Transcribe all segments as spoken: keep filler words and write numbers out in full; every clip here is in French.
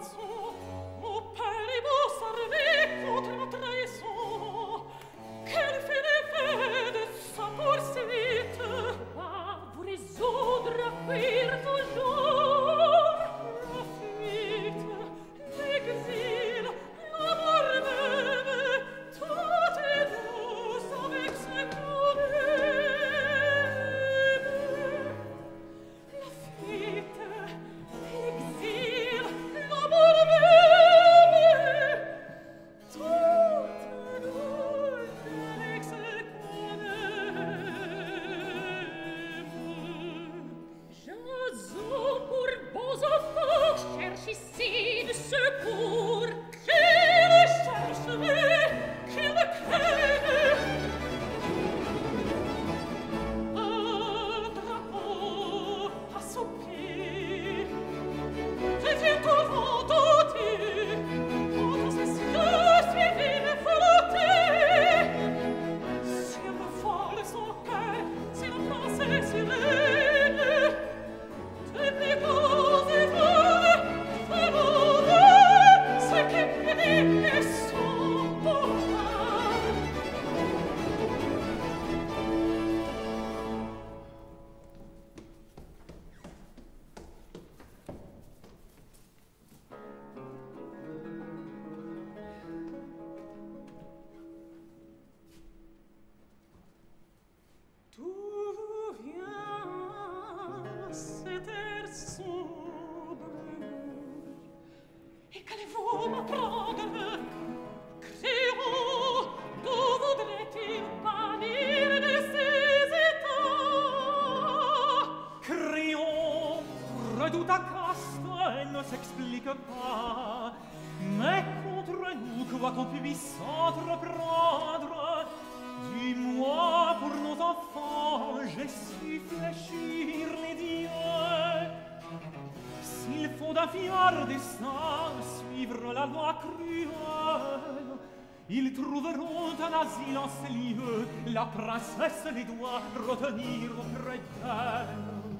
La princesse les doit retenir auprès d'elle.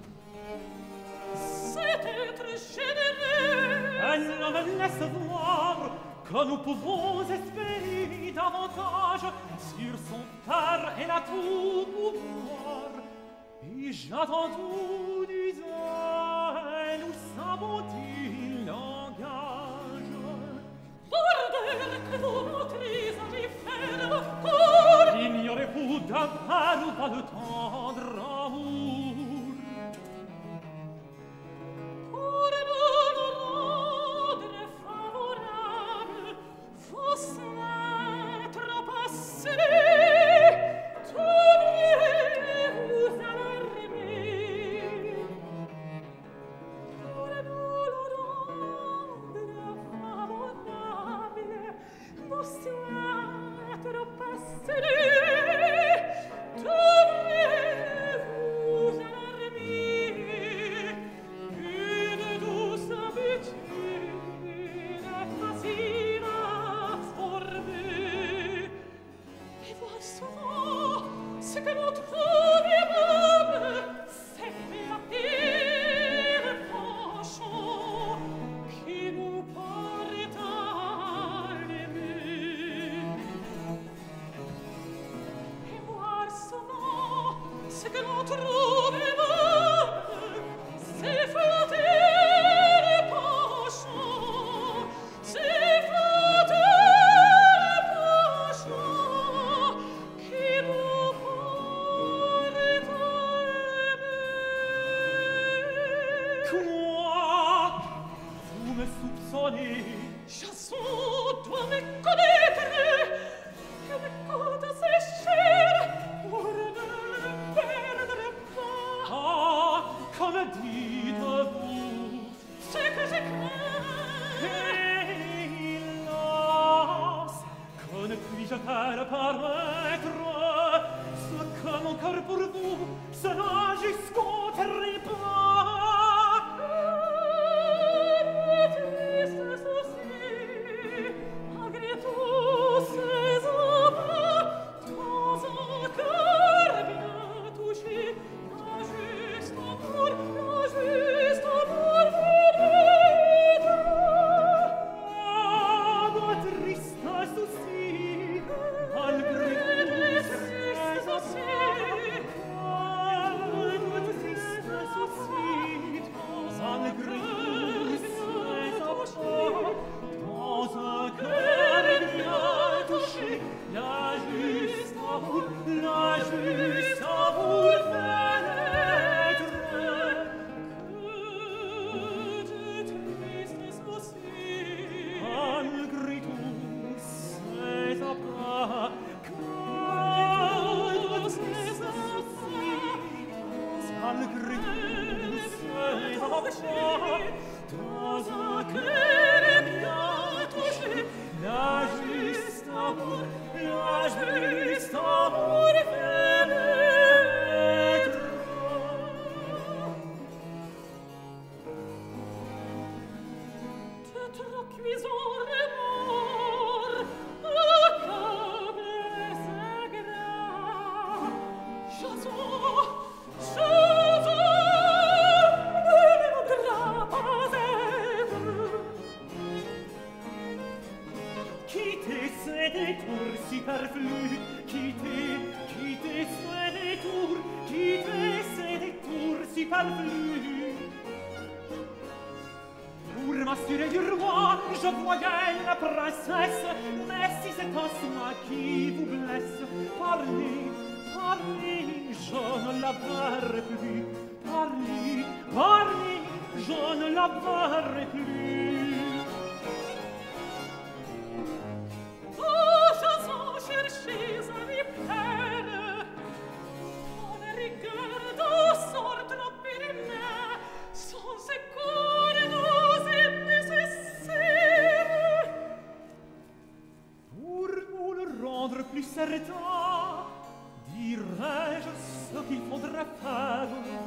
C'est être généreux. Elle me laisse voir que nous pouvons espérer davantage sur son père et la tout pouvoir. Et j'attends tout d'elle où sa beauté l'engage. Bordel que vous montrez à lui faire le cour. Ignorez-vous d'un ou pas de tendre amour? Pour nous rendre favorable, faut s'être passé. Tout bien vous alarmer. Pour nous rendre favorable, faut s'être passé. cuisant remords, le câble s'agra. Chanson, chanson, ne voudra pas être. Quittez ces détours superflus, quittez, quittez ces détours, quittez ces détours superflus. Pour m'assurer du roi, je voyais la princesse, mais si c'est un soi qui vous blesse, parlez, parlez, je ne la verrai plus. Parlez, parlez, je ne la verrai plus. Oh, chanson, cherchez à lui plaire. On les regarde aux sortes nos périmètres, sans secours nous est nécessaire. Pour vous le rendre plus certain, dirai-je ce qu'il faudra faire.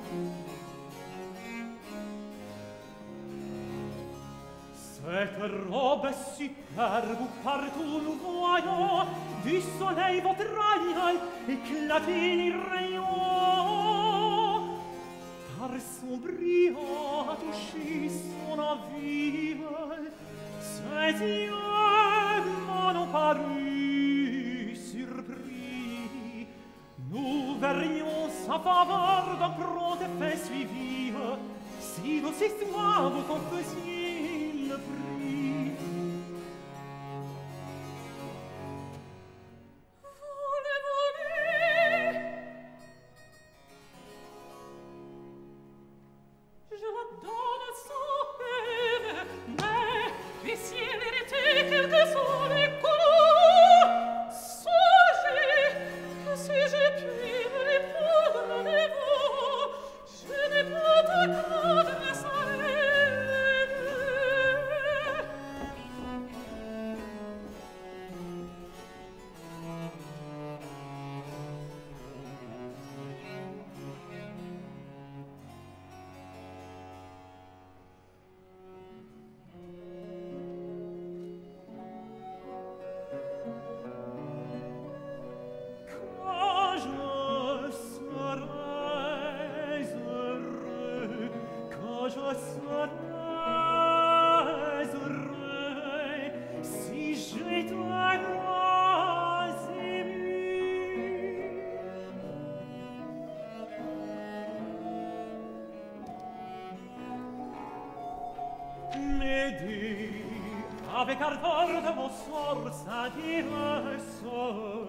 Cette robe superbe partout nous voyons, du soleil votre aïeul éclater les rayons. Par son brillant a touché son envie, ses yeux m'en ont paru surpris. Nous verrions sa faveur d'un prompt effet suivi, si nos histoires vous en faisiez le prix. Vous le voulez? Je la donne sans peine, mais puissiez mériter quelque soit les coups. Songez que si je puis me les prendre les vous, je n'ai pas de craindre sa haine. Quand je serai heureux, quand je serai heureux, si j'étais moins ému. M'aider avec ardeur de mon sort, ça dirait ça.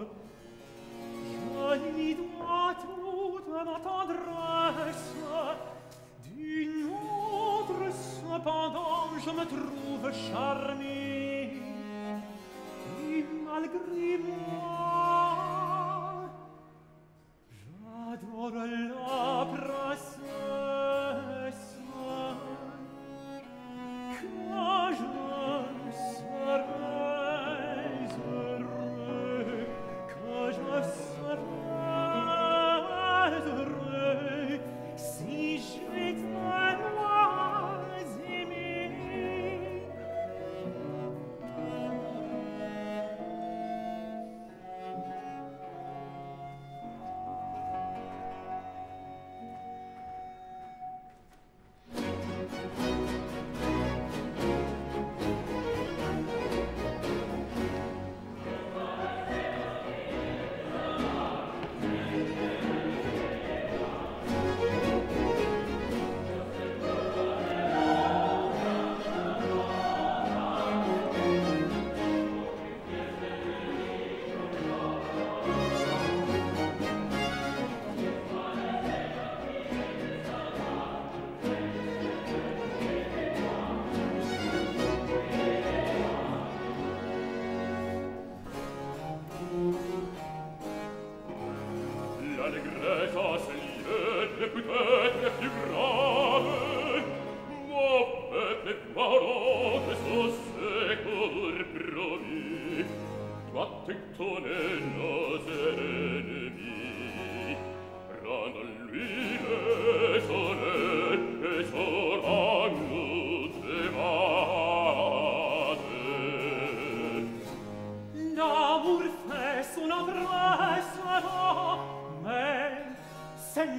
Je lui dois toute ma tendresse. D'une autre, cependant, je me trouve charmé. Et malgré moi, j'adore la princesse. Quand je serai heureux, quand je serai heureux, si j'étais moins aimé.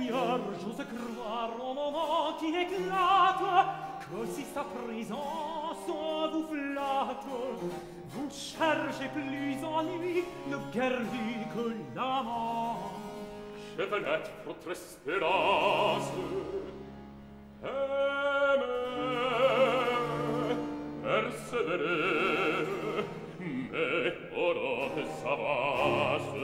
Seigneur, j'ose croire au moment qui éclate que si sa présence vous flatte, vous cherchez plus en lui le guerrier que l'amant. Je veux être votre espérance, aimer, persévérer, mais ora que s'avance.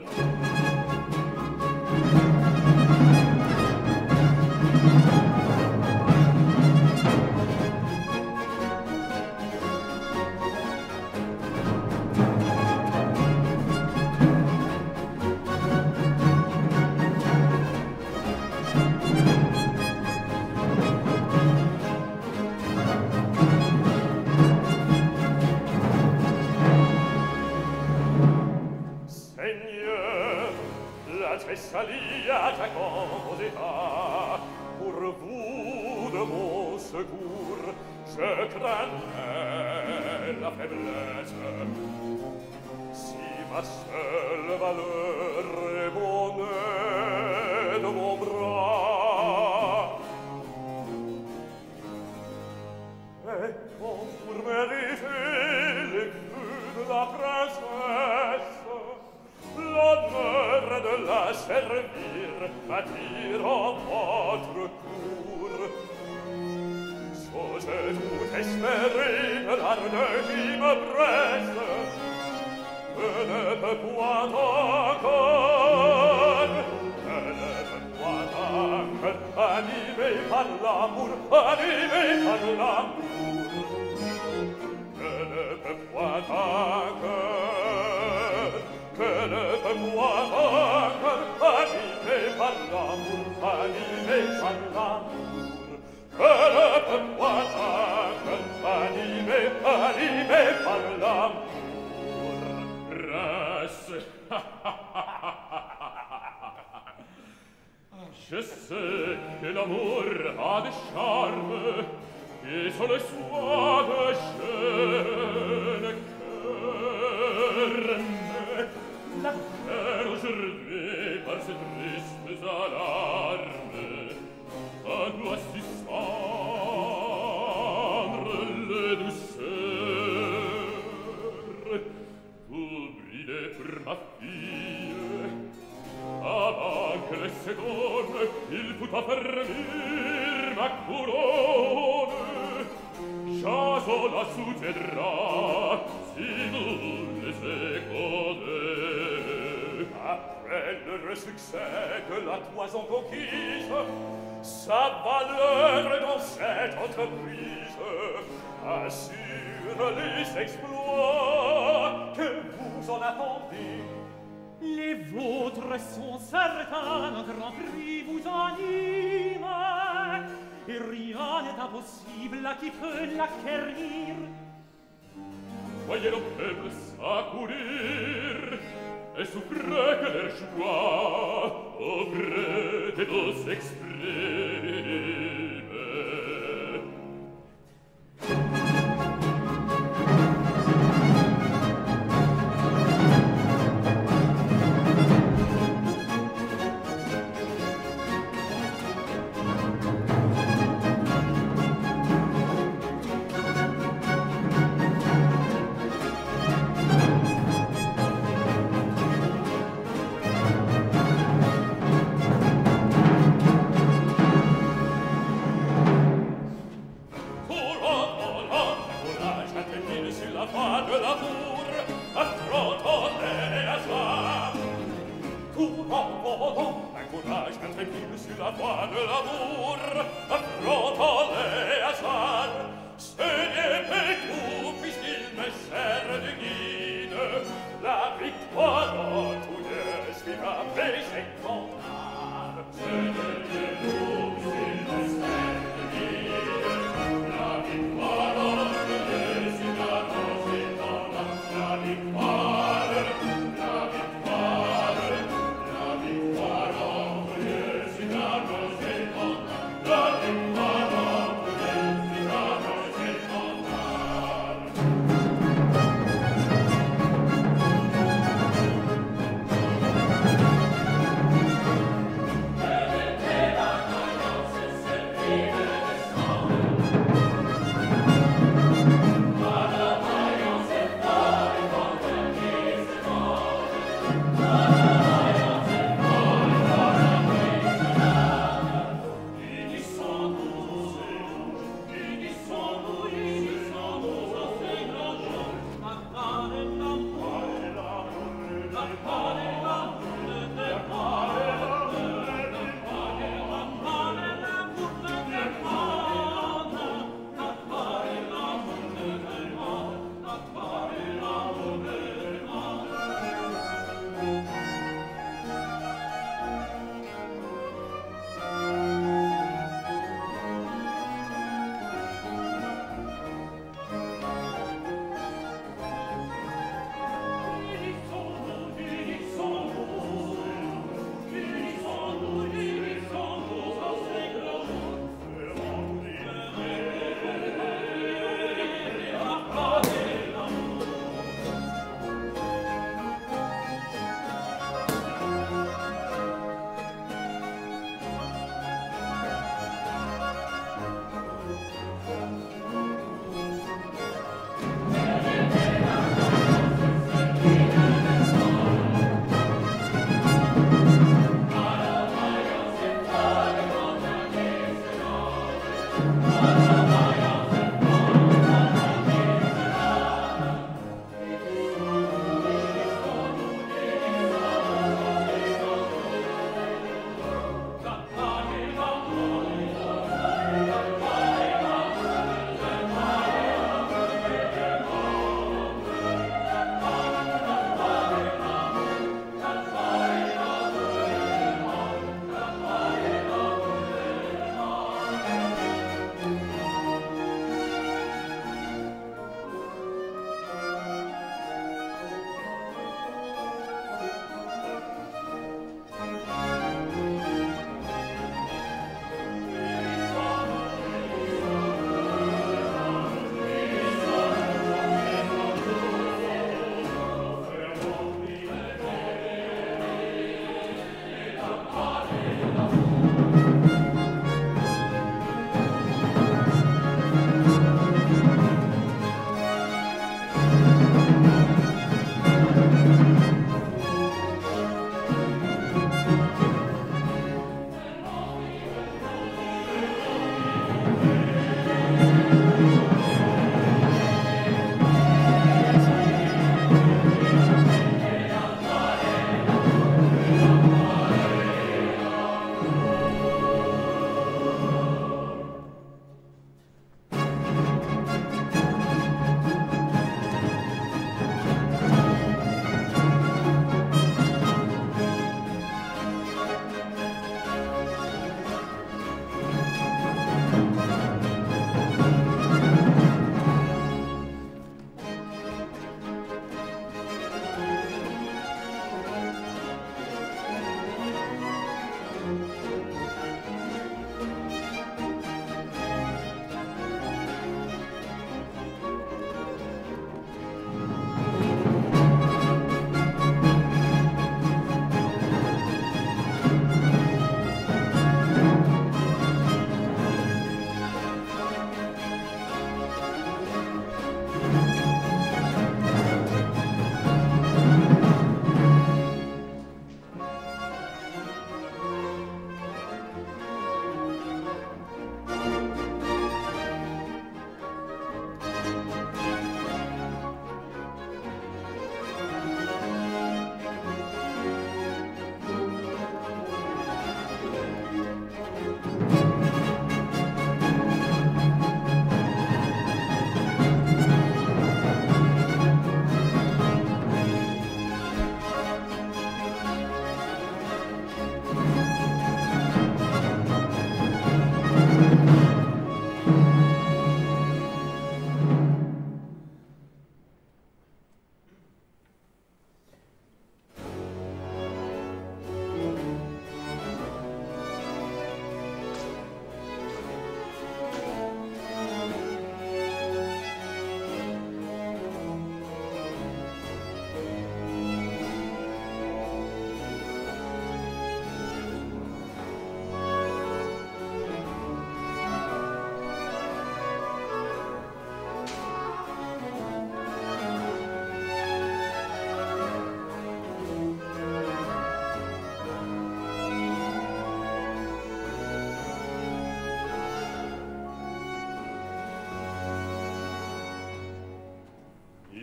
Saliata composita, pour vous de mon secours, je craignais la faiblesse. Si ma seule valeur est mon aide, mon bras, et pour mériter les vues de la princesse, l'honneur de la servir m'attire en votre cour. J'ose tout espérer de l'ardeur qui me presse, que ne peut point encore, que ne peut point encore, animé par l'amour, animé par l'amour, que ne peut point encore, que ne peut point encore, animé par l'amour, animé par l'amour, que ne peut point encore, animé, animé par l'amour. Prince, je sais que l'amour a des charmes et sur le soin de jeune cœur. La terre aujourd'hui par ces tristes alarmes à doit suspendre les douceurs. Vous brillez pour ma fille avant que les secondes il faut affermir ma couronne. Jaso la soutiendra si vous les écoutez. Après le succès de la toison conquise, sa valeur dans cette entreprise assure les exploits que vous en attendez. Les vôtres sont certains, un grand prix vous anime, et rien n'est impossible à qui peut l'acquérir. Voyez le peuple s'accourir et souffrez que leur joie auprès de nous s'exprime.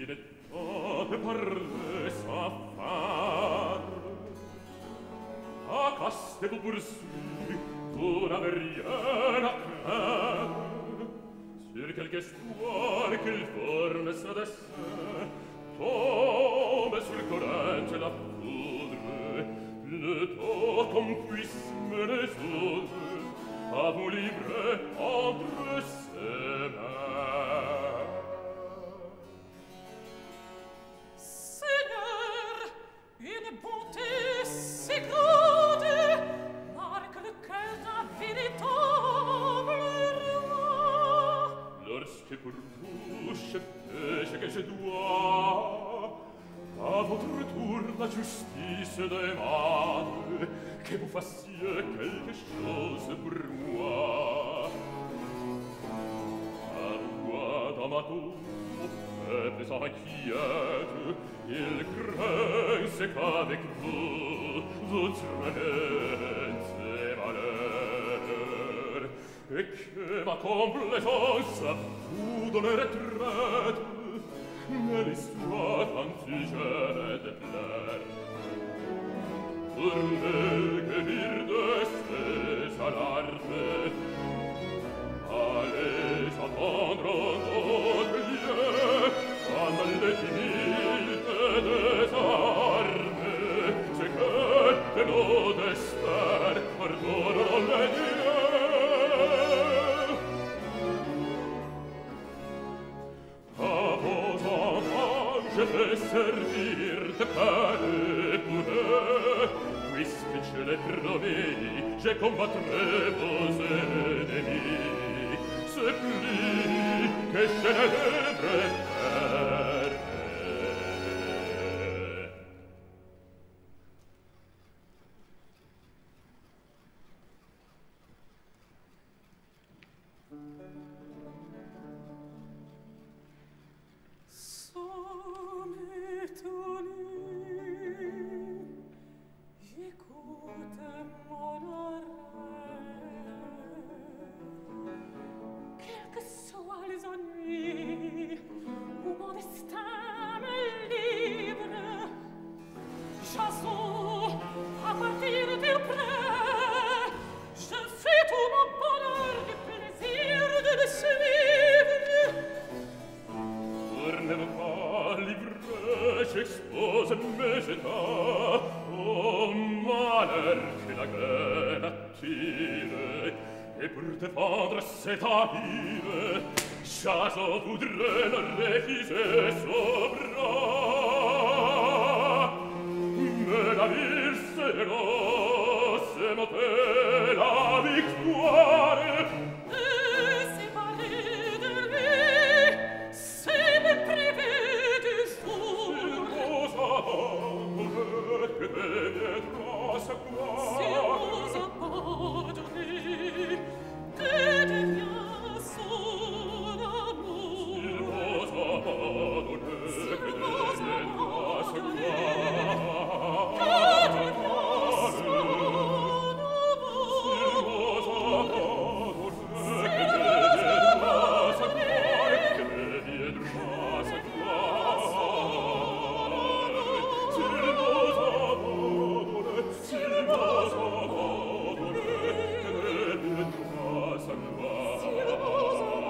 dilettate par le s'affar. À caste vous poursuit, vous n'avez rien à craindre. Sur quelque espoir qu'il forme sa dessin, tombe sur le courage la foudre, le temps qu'on puisse me résoudre, à vous livrer entre ses mains. Seigneur, une bonté si grande marque le cœur d'un véritable roi. Lorsque pour vous je fais ce que je dois, à votre tour la justice demande que vous fassiez quelque chose pour moi. À moi dans ma tour, peuple s'inquiète, il craint c'est qu'avec vous, vous traînez malheur, et que ma complaisance vous donne retraite, mais l'histoire antigène de plaire. Pour me guérir de ces alarmes, allez attendre en autre lieu, en les timides des armes, c'est que de nos destins pardonnent les dieux. À vos enfants je vais servir de père pour eux, puisque je l'ai promis, je combattrai vos ennemis. C'est plus que je ne devrais faire. Somme étonné, j'écoute mon oreille. Quels que soient les ennuis où mon destin me livre, j'assaut à partir du près, je fais tout mon bonheur du plaisir de le suivre. Pour ne pas livrer, j'expose mes états au malheur que la guerre attire. Et pour défendre cet habile, Chazo voudrait le refuser son bras. Mais la ville s'élo, c'est monter la victoire. Me séparer de lui, c'est me priver du jour. Que deviendra sa gloire? Si vous abandonnez, que devient son amour? Si vous abandonnez, que deviendra sa gloire? Que devient son amour? Si vous abandonnez, que deviendra sa gloire? Que deviendra sa gloire? Si vous abandonnez, si vous abandonnez, que deviendra sa gloire?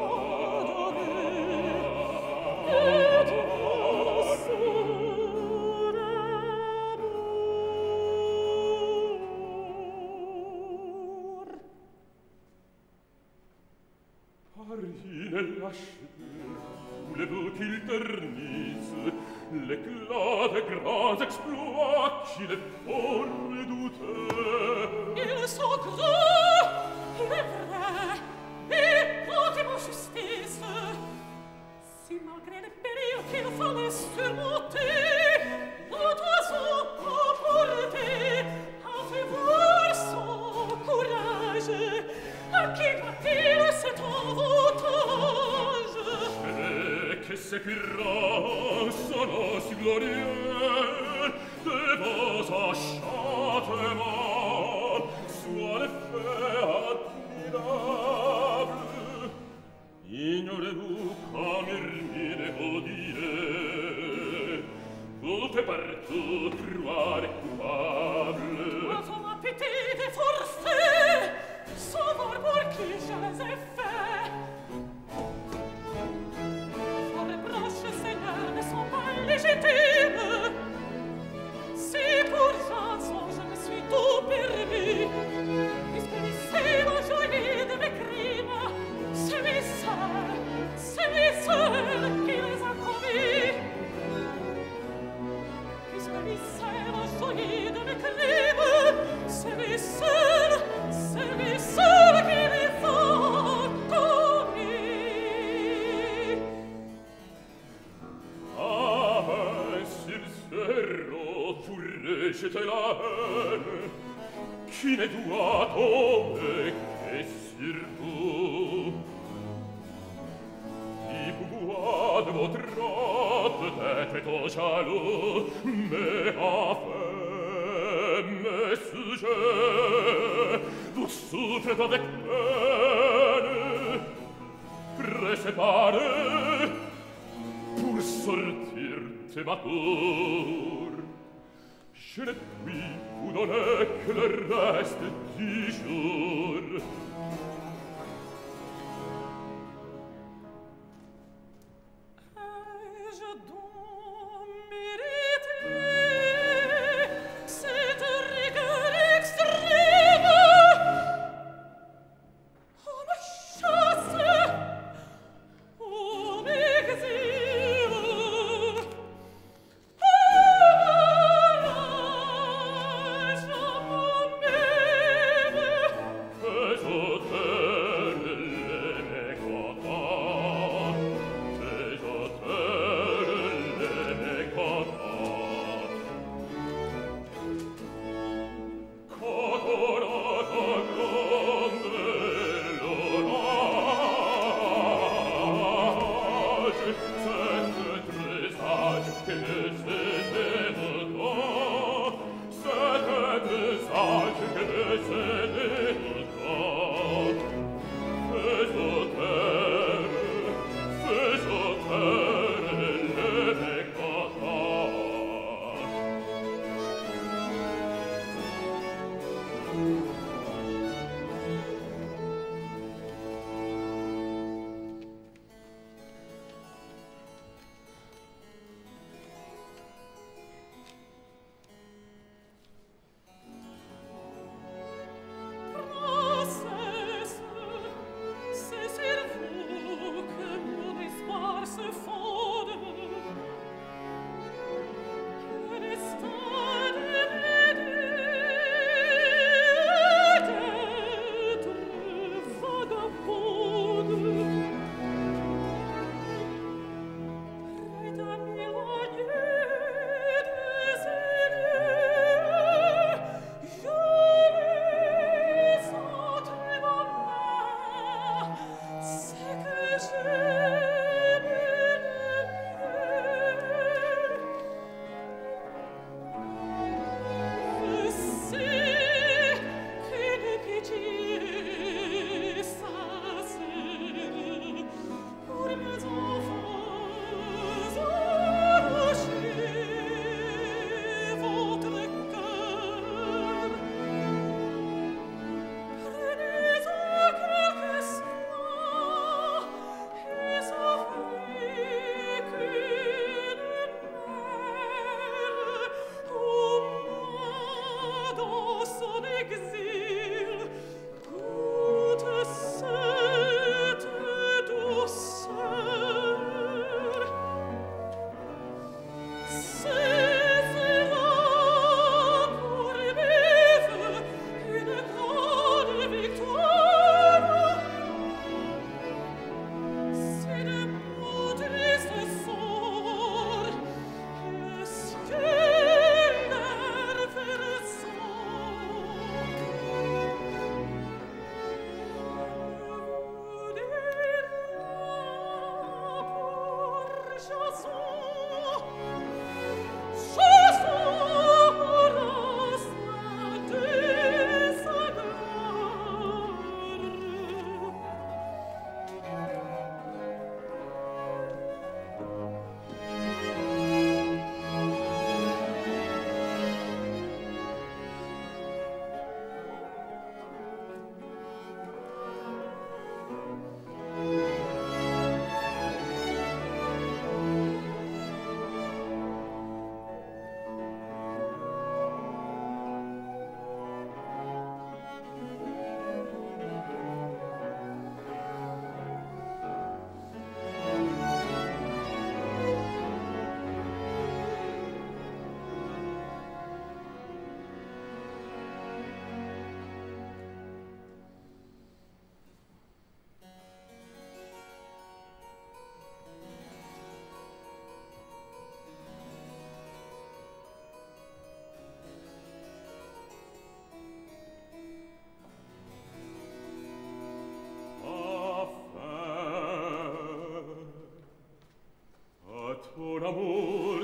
Paris ne lâche plus, voulez-vous qu'il ternisse l'éclat des grands exploits qu'il est fort redouté? Ils sont grands, il est vrai, et portez-moi justice. Si malgré les périls qu'il fallait surmonter, notre oiseau emporté a fait voir son courage, à qui doit-il cet avantage? Et que sécuriront son os glorieux de vos enchantements, soit l'effet admirable. Ignorez-vous comme Hermine vous dirait et j'étais la haine qui ne doit tomber que sur vous. Il pouvoir de votre robe d'être au jaloux, mais enfin, mes sujets, vous souffrez avec peine, préséparés pour sortir de ma tour. Je ne puis vous donner que le reste du jour. Ai-je donc mérité cette rigueur extrême? Oh, ma chasse! Oh, m'exil! Oh, l'âge à moi-même! Que je t'aime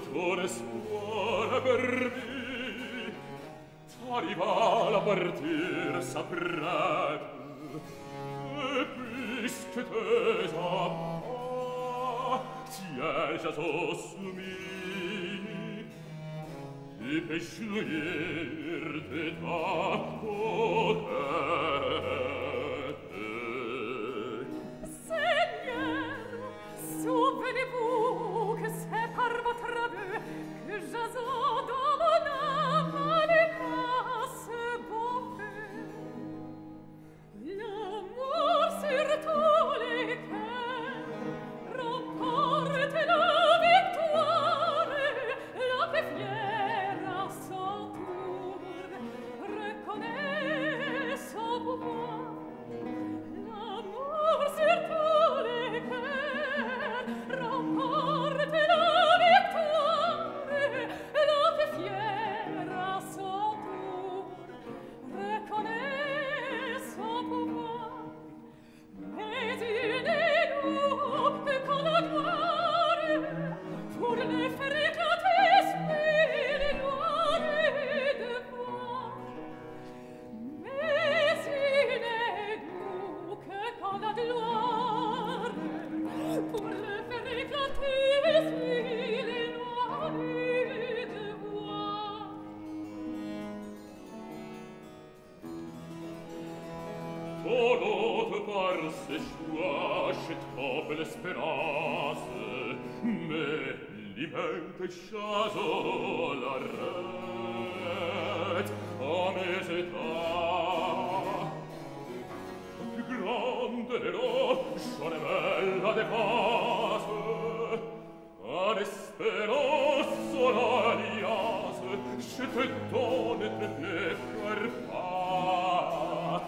tutto restare per me, t'arriva la partir s'apprête, et puisque t'es à moi, siège à soumis, et péchuir de ta coquette. Seigneur, souvenez-vous que c'est par votre aveu que j'asons dans mon âme les masses beautés. L'amour sur tous les cœurs remporte la victoire, la paix fière à son tour reconnaît son pouvoir. L'amour sur tous les cœurs remporte la victoire, la paix fière à son tour reconnaît son pouvoir. Mais il n'est nous que qu'on la gloire pour ne faire éclater les gloires et devoirs. Mais il n'est nous que qu'on la gloire pour ne faire éclater les gloires et devoirs. Volante par ses choix, chez trop l'espérance, mais l'immente chaso l'arrête à mes états. Plus grande de l'eau, j'en ai belle dépense, en espérance l'alliance, je te donne de ne faire pas.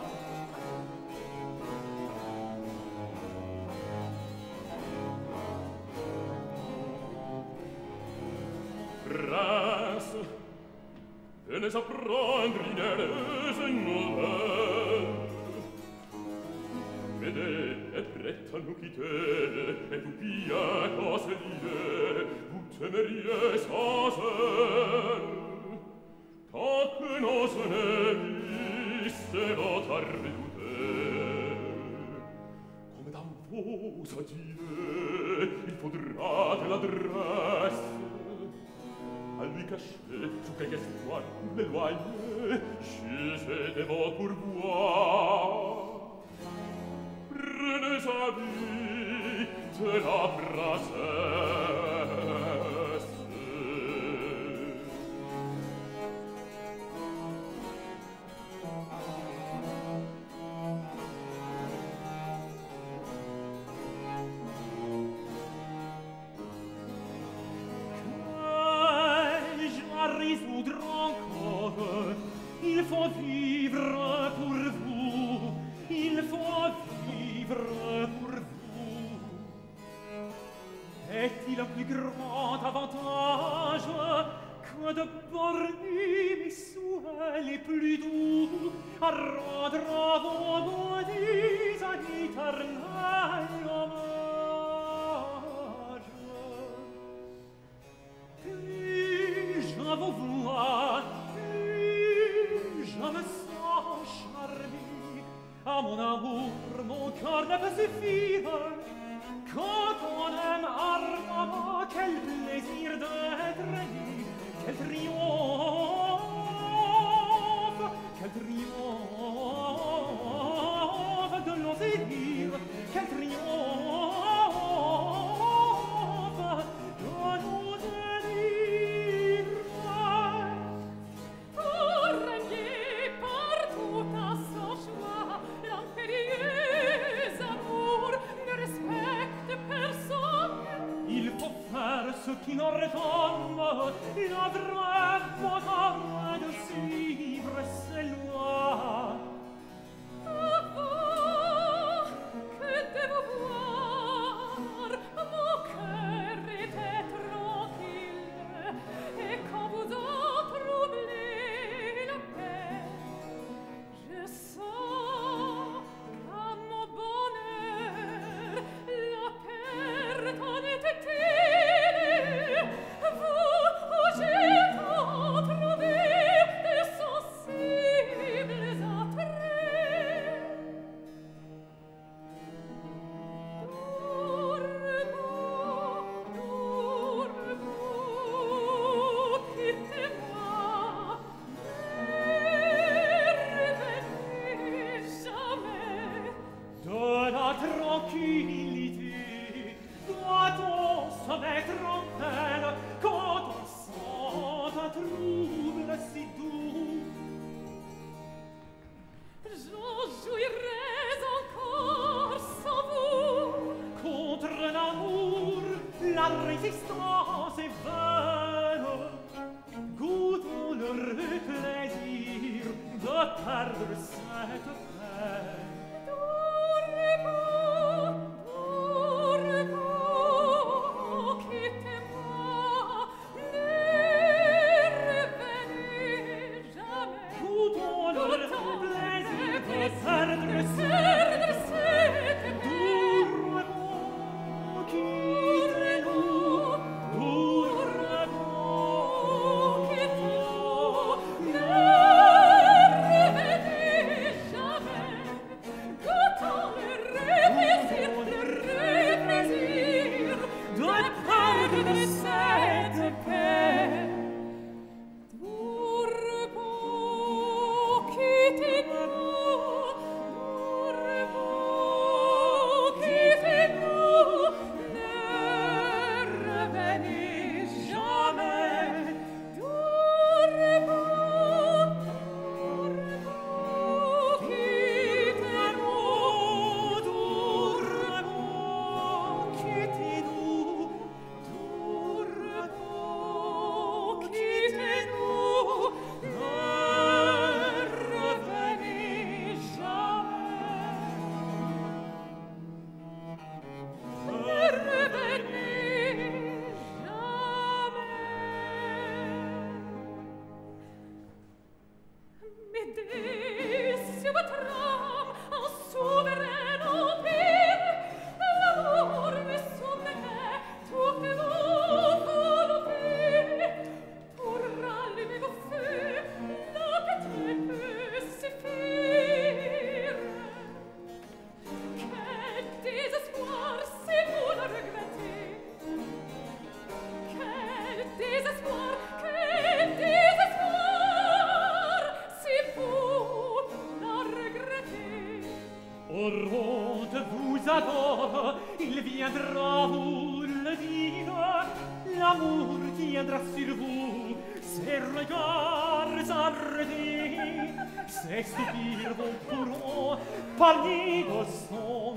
Prince, venez apprendre une heureuse nouvelle. Médée est prête à nous quitter, et vous bien qu'en ce lieu, vous t'aimeriez sans elle. Tant que nos ennemis seront à redouter, comme dans vos adieux, il faudra de l'adresse à lui cacher sous quelque espoir l'éloigner, j'ai des mots pour voir. Prenez avis de la princesse. Résoudre encore, il faut vivre pour vous, il faut vivre pour vous. Est-il un plus grand avantage que de borner mes souhaits les plus doux, à rendre à vos bodies un éternel hommage? Plus je vous vois, plus je me sens charmé. À mon amour, mon cœur ne peut suffire. Quand on aime ardemment, quel plaisir d'être aimé, quel triomphe, quel triomphe de nos désirs, quel triomphe de nos désirs. Pour régner partout à son choix, l'impérieux amour ne respecte personne. Il faut faire ce qui nous retombe, la vraie bonheur de suivre ses lois. Avant que de vous voir, mon cœur était tranquille, et quand vous en troublez la paix, je sens à mon bonheur la perte en était-il. Vous perdre cette peine. Il viendra vous le dire, l'amour viendra sur vous, ses regards arrêtés, ses soupirs vous pourront parler de son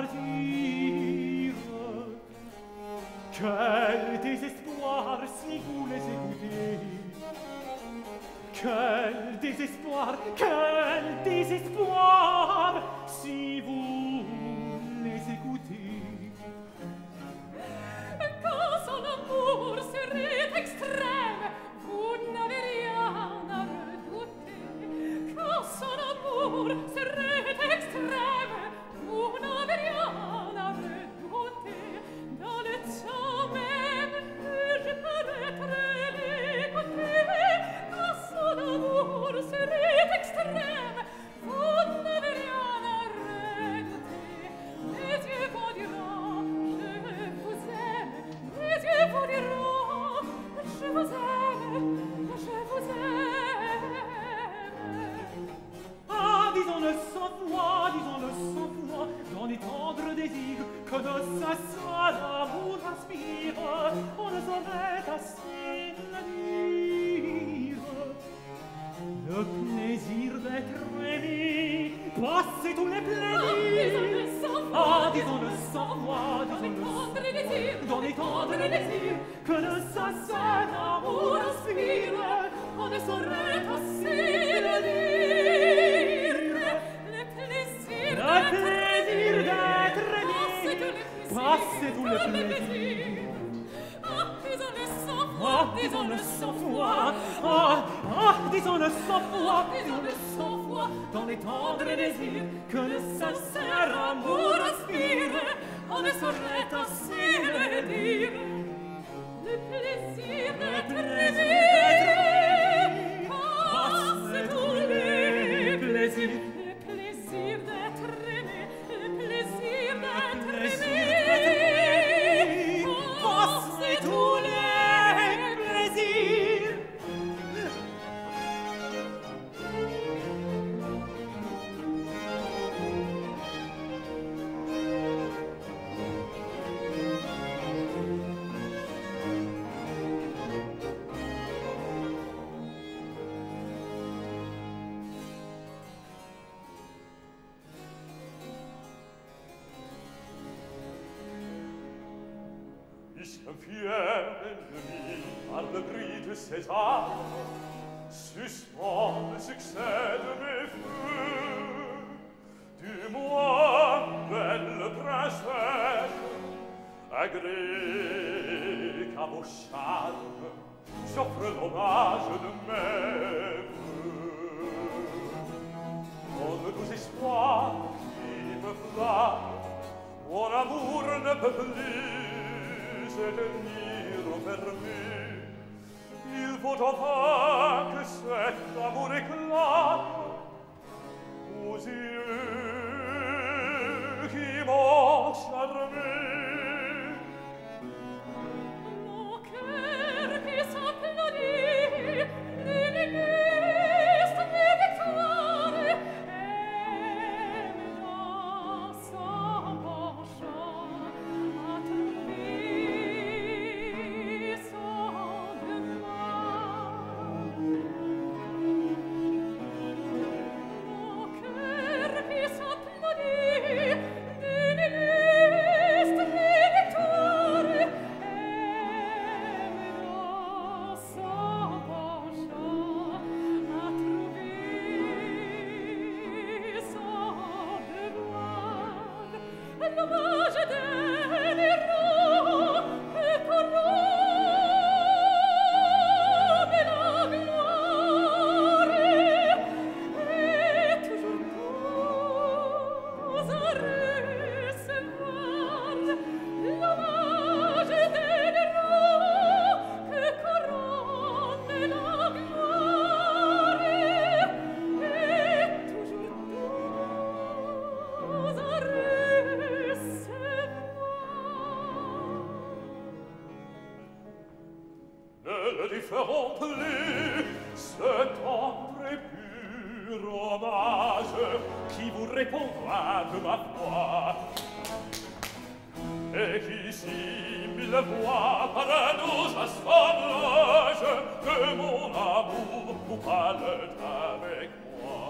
martyre. Quel désespoir si vous les écoutez, quel désespoir, quel désespoir si vous les écoutez. Quand son amour serait extrême, vous n'avez rien à redouter. Quand son amour serait extrême, vous n'avez rien à redouter. Dans le temps même que je paraîtrai l'écouter, quand son amour serait extrême, vous n'avez rien à redouter. Les yeux vous diront, je vous aime. Les yeux vous diront, je vous aime, je vous aime. Ah, disons-le sans voix, disons-le sans voix, dans les tendres désirs que de sa seule amour inspire, on ne saurait assez le dire. Le plaisir d'être aimé, passer tous les plaisirs. Ah, disons-le sans voix, disons-le sans voix, dans les tendres désirs que de sa seule amour inspire, on ne saurait assez le dire. Le plaisir Le plaisir d'être aimé, passer tous les plaisirs. Ah, disons-le sans Ah, voix, disons-le sans voix, ah, ah, disons-le sans voix, disons-le sans voix, dans les tendres désirs que le sincère amour inspire, on ne saurait assez le dire. Le plaisir d'être plaisir aimé, passer tous les plaisirs. le plaisir d'être aimé, le plaisir Le d'être plaisir aimé, d'être aimé, passer tous les plaisirs. Puisqu'un fier ennemi par le bruit de ses armes suspend le succès de mes vœux. Dis-moi, belle princesse, agrée qu'à vos charmes, j'offre l'hommage de mes vœux. Mon doux espoir qui me flatte, mon amour ne peut plus se tenir permis. Il faut enfin que cet amour éclate aux yeux qui m'ont charmé. Mon cœur qui s'applaudit, l'élégiste mes victoires, aime dans son bon chant à trouver son devoir. Mon cœur qui s'applaudit, l'élégiste mes victoires, aime dans son bon chant à trouver son devoir. L'hommage des héros que couronne la gloire est toujours doux à recevoir. L'hommage des héros que couronne la gloire est toujours doux à recevoir. Ne le différons plus, ce tendre et pur hommage qui vous répondra de ma foi et qui simile voix par un doux assemblage que mon amour vous parle avec moi.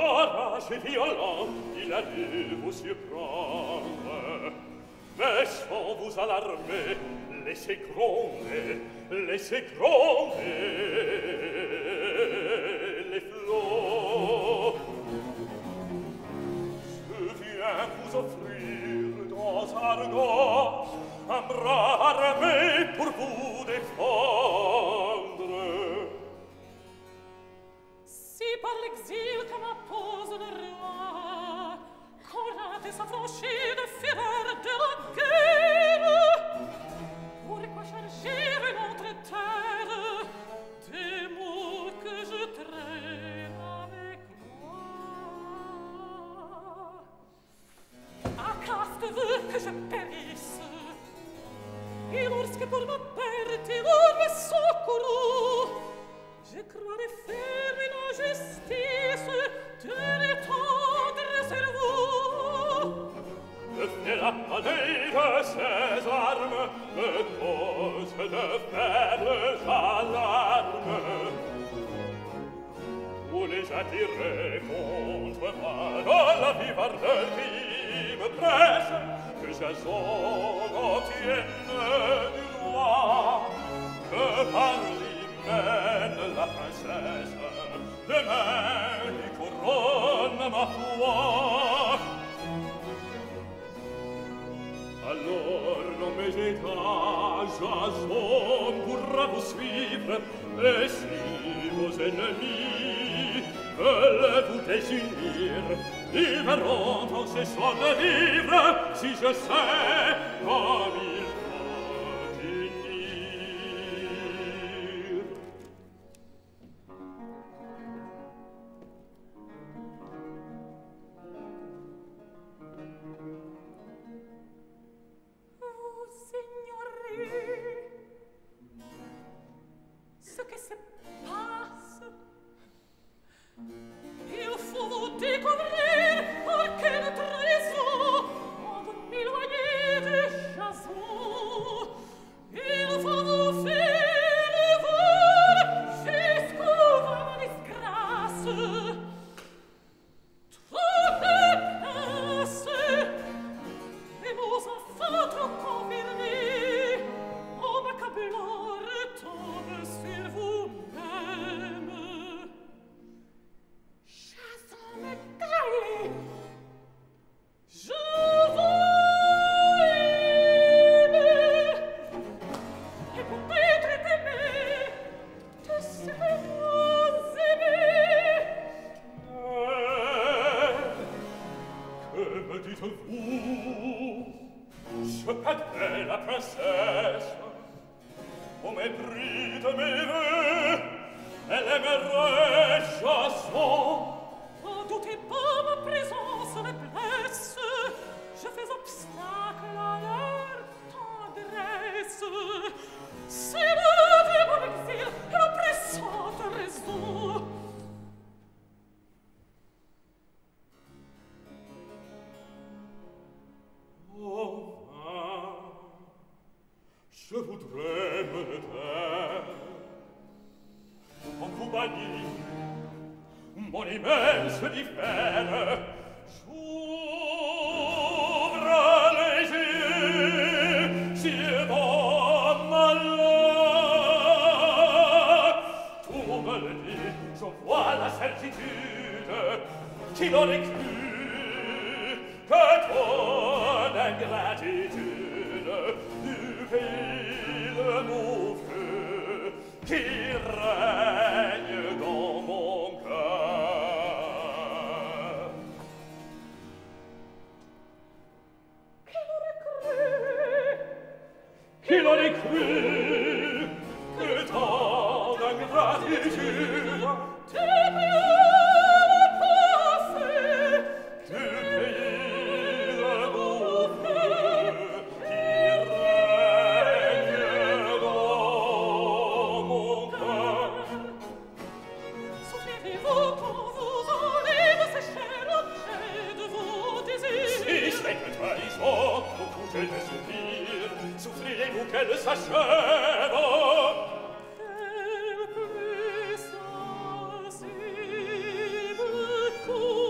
D'orage et violent, il allait vous surprendre. Mais sans vous alarmer, laissez gronder, laissez gronder les flots. Je viens vous offrir dans Argos un bras armé pour vous défendre. Si par l'exil que m'impose le roi, qu'on hâte s'affranchir de fureur de la guerre, pourquoi charger une autre terre des mots que je traîne avec moi? À caste veut que je périsse, et lorsque pour ma perte il me secouru, je croirais faire la justice de l'étendre cerveau. De faire appaler de ses armes, de cause de faibles alarmes. Vous les attirez contre moi dans la vivardeur qui me presse, que Jason obtienne du roi, que par l'hymen la princesse demain lui couronne ma foi. Alors nommez état, Jason pourra vous suivre, et si vos ennemis veulent vous désunir, ils verront en ce soir de vivre, si je sais comme il faut unir. Oh, signorie, ce que se passe, il faut vous découvrir par quel trésor en vous m'éloigner de Jason. Il faut vous faire voir jusqu'où va ma disgrâce. Trop de place, les mots enfants trop confirmés, en m'accablant retombent sur vous-même. Jason me trahit. Je vous aime, et peut-être t'aimer de ce que vous aimez. Que me dites-vous? Je perdrai la princesse au mépris de mes vœux. Elle aimerait Jason. En doutez pas, ma présence me blesse. Je fais obstacle à leur tendresse. C'est l'œuvre de mon exil et la pressante raison. Enfin, je voudrais me taire en compagnie. Mon immense diffère, j'ouvre les yeux, s'il va malheur. Tout me le dit, je vois la certitude qu'il aurait cru que ton ingratitude du pays de mon feu qui règne dans mon cœur. Qui l'aurait cru que tant d'ingratitude Tu peux passer, du pays de mon feu qui règne dans mon cœur. souffrirez-vous quand vous enlève ces chers objets de vos désirs? Si c'est que trahison, vous coûtez de souffrir, souffrirez-vous qu'elle s'achève? Quelle puissance et beaucoup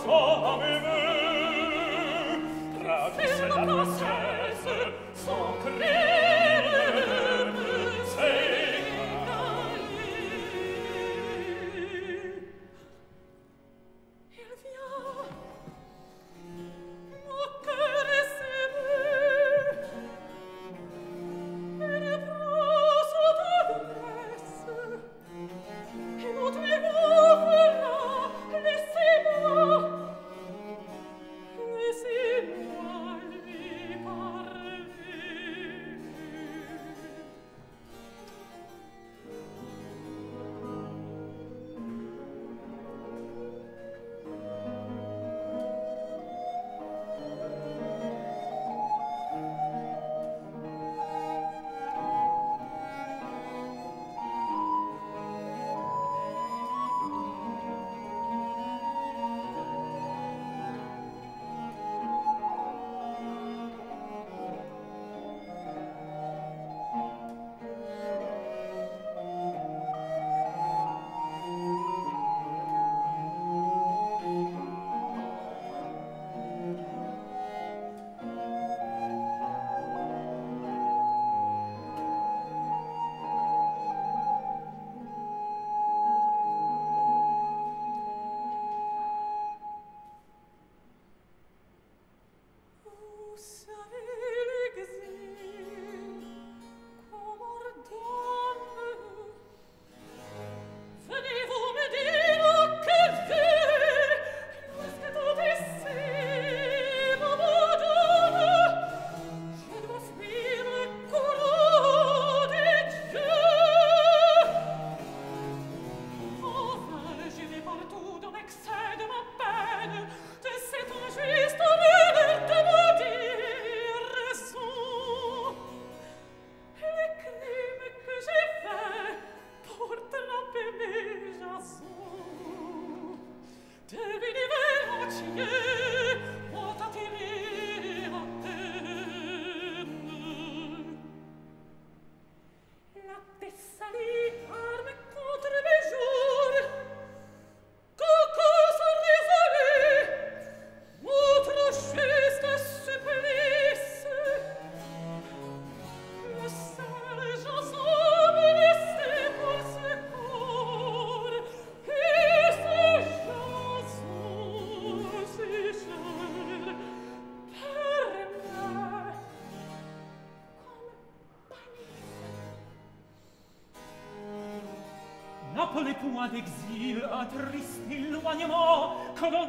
N'appelez point d'exil un triste éloignement que l'on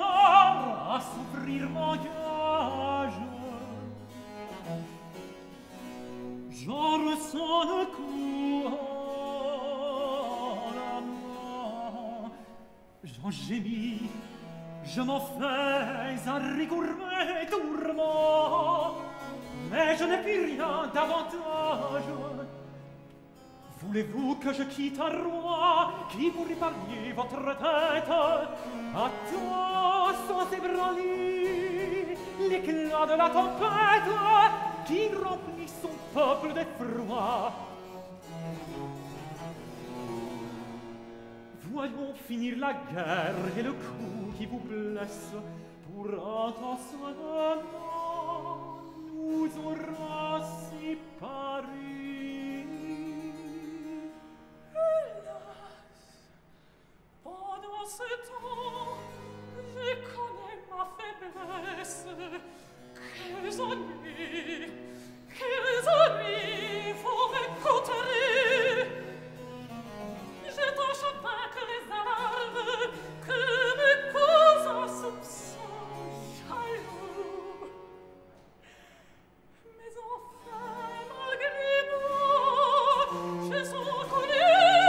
a à souffrir mon gage. J'en ressens le couronnement, j'en gémis, je m'en fais un rigoureux tourment, mais je ne puis rien davantage. Voulez-vous que je quitte un roi qui vous épargne votre tête? Attends, sans ébranler l'éclat de la tempête qui remplit son peuple d'effroi. Voyons finir la guerre et le coup qui vous blesse. Pour un temps seulement nous aura séparés. Pendant ce temps, je connais ma faiblesse. Quels ennuis, quels ennuis vous m'écouterez. Je tâche à vaincre les alarmes que me cause un soupçon jaloux. Mais enfin, malgré moi, je sens connaître.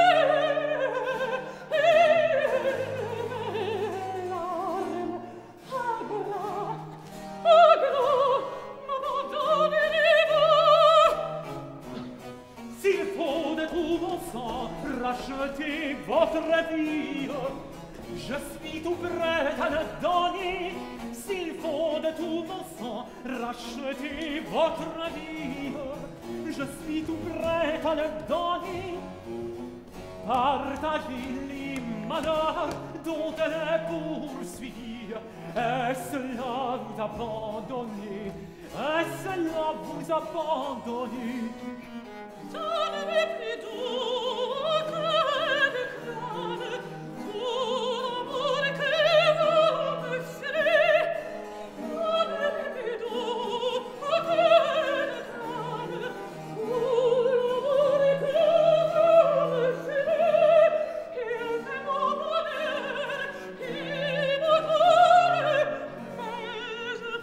Rachetez votre vie, je suis tout prêt à le donner. S'il faut de tout mon sang racheter votre vie, je suis tout prêt à le donner. Partagez les malheurs dont elle est poursuivie. Est-ce là vous abandonner? Est-ce là vous abandonner? Ça ne m'est plus doux que de crâne, pour l'amour que vous me serez. Ça ne m'est plus doux que de crâne, pour l'amour que vous me serez. Il fait mon bonheur, il m'adore, mais je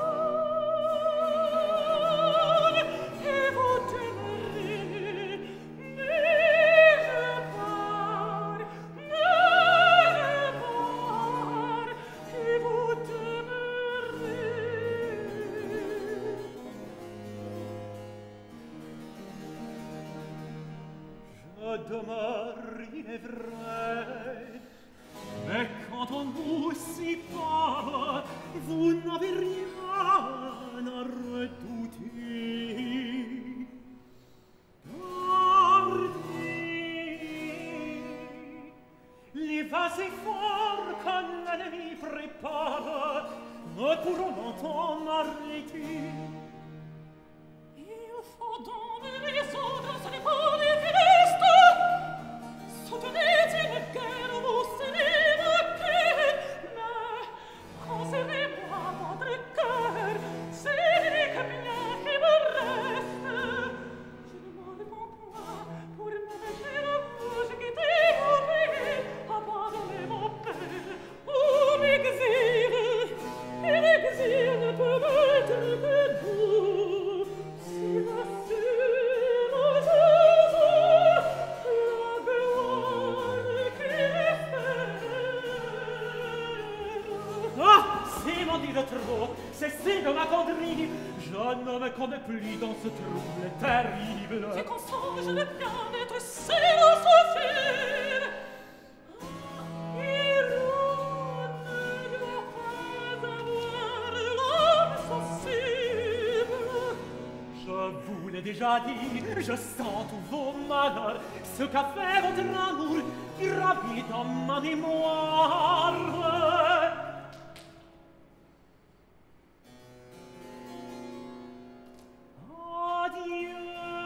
pars, et vous t'aimerez, mais je pars, mais je pars, et vous t'aimerez. Je demeure, il est vrai, mais quand on vous s'y parle, vous n'avez rien à redouter. Partez, les vasés forts que l'ennemi prépare ne pourront longtemps m'arrêter. Il faut donc résoudre ce n'est pas des finestres. Soutenez une guerre, vous serez ma guerre, mais conservez-moi votre cœur, c'est que bien qui me reste. Je ne m'en réponds point pour m'attacher à vous, je quitte mon pays, abandonner mon père ou l'exil. Et l'exil ne peut m'être que doux, si la silence la gloire qui espère. Ah, c'est m'en dit de trop, cessez de m'attendrir, je ne me connais plus dans ce trouble terrible. Tu consens, je veux bien être seul à souffrir. Héros ne doit pas avoir l'âme sensible. Je vous l'ai déjà dit, je sens tous vos malheurs, ce qu'a fait votre amour gravé dans ma mémoire. Adieu,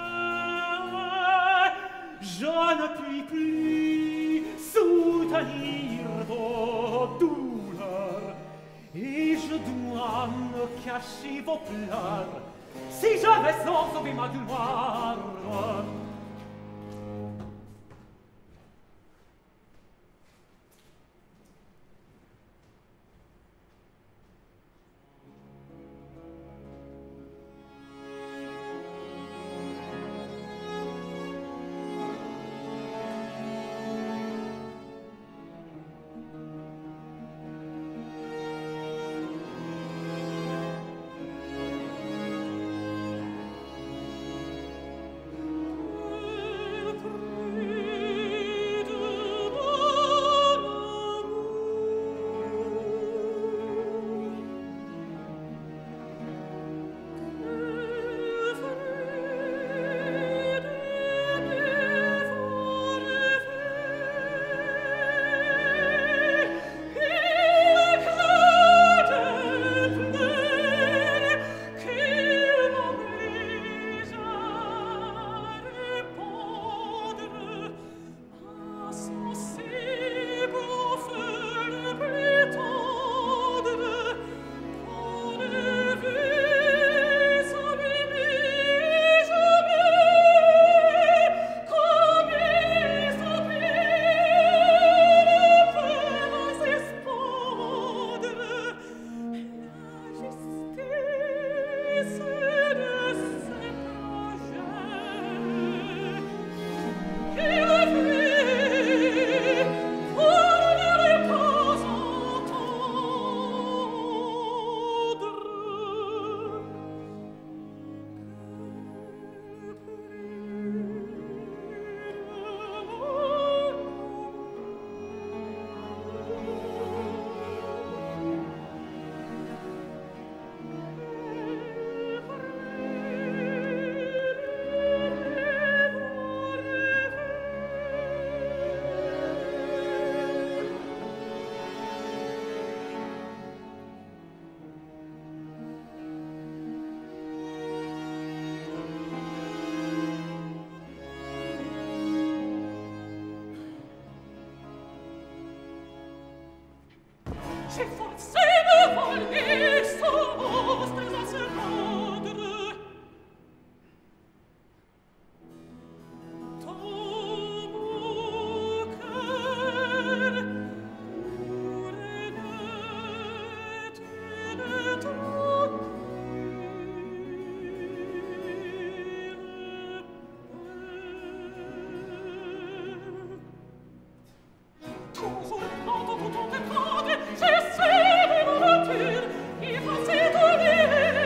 je ne puis plus soutenir vos douleurs, et je dois me cacher vos pleurs, si je vais sans sauver ma gloire. J'ai forcé de voler sous vostres anciens ordres. Ton beau cœur pourrait n'être une tranquille toujours quand on compte des cadres, j'essaie de l'aventure, effacer tout bien.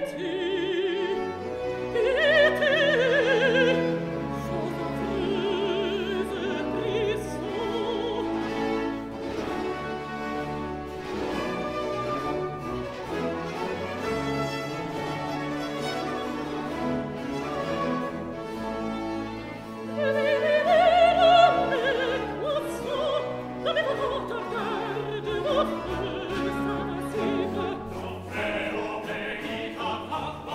Don't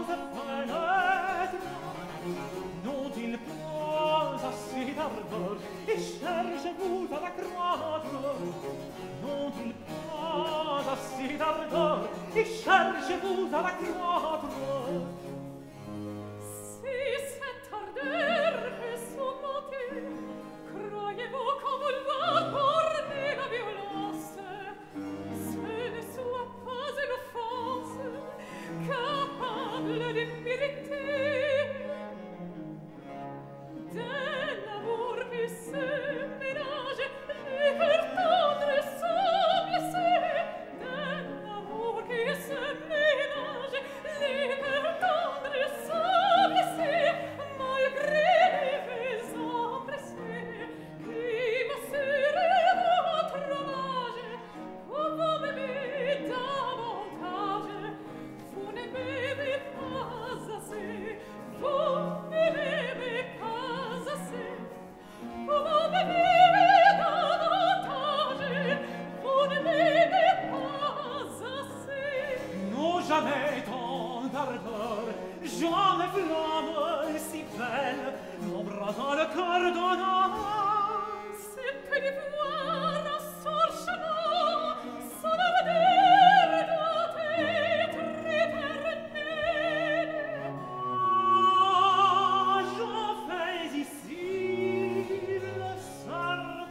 se pénètre, n'ont ils pas assez d'ardeur, et cherchez-vous à la croître? N'ont-ils pas assez d'ardeur, et cherchez-vous à la croître? Si cette ardeur est surmontée, croyez-vous qu'on vouloir borner la violence? Ce ne soit pas une offense capable de mériter d'un amour qui se ménage, les cœurs tendres sont blessés. D'un amour qui se ménage, les cœurs tendres sont blessés, malgré les empressés qui m'assurent votre âge. Vous m'aimez davantage, vous ne m'aimez pas assez, vous ne m'aimez pas assez, vous m'aimez davantage, vous ne m'aimez pas assez. Non, jamais tant d'ardeur, jamais flamme si belle, n'embrasant le cœur d'un homme. C'est que de voir un sorchement, son ardeur doit être éternelle. Ah, j'en fais ici le serment.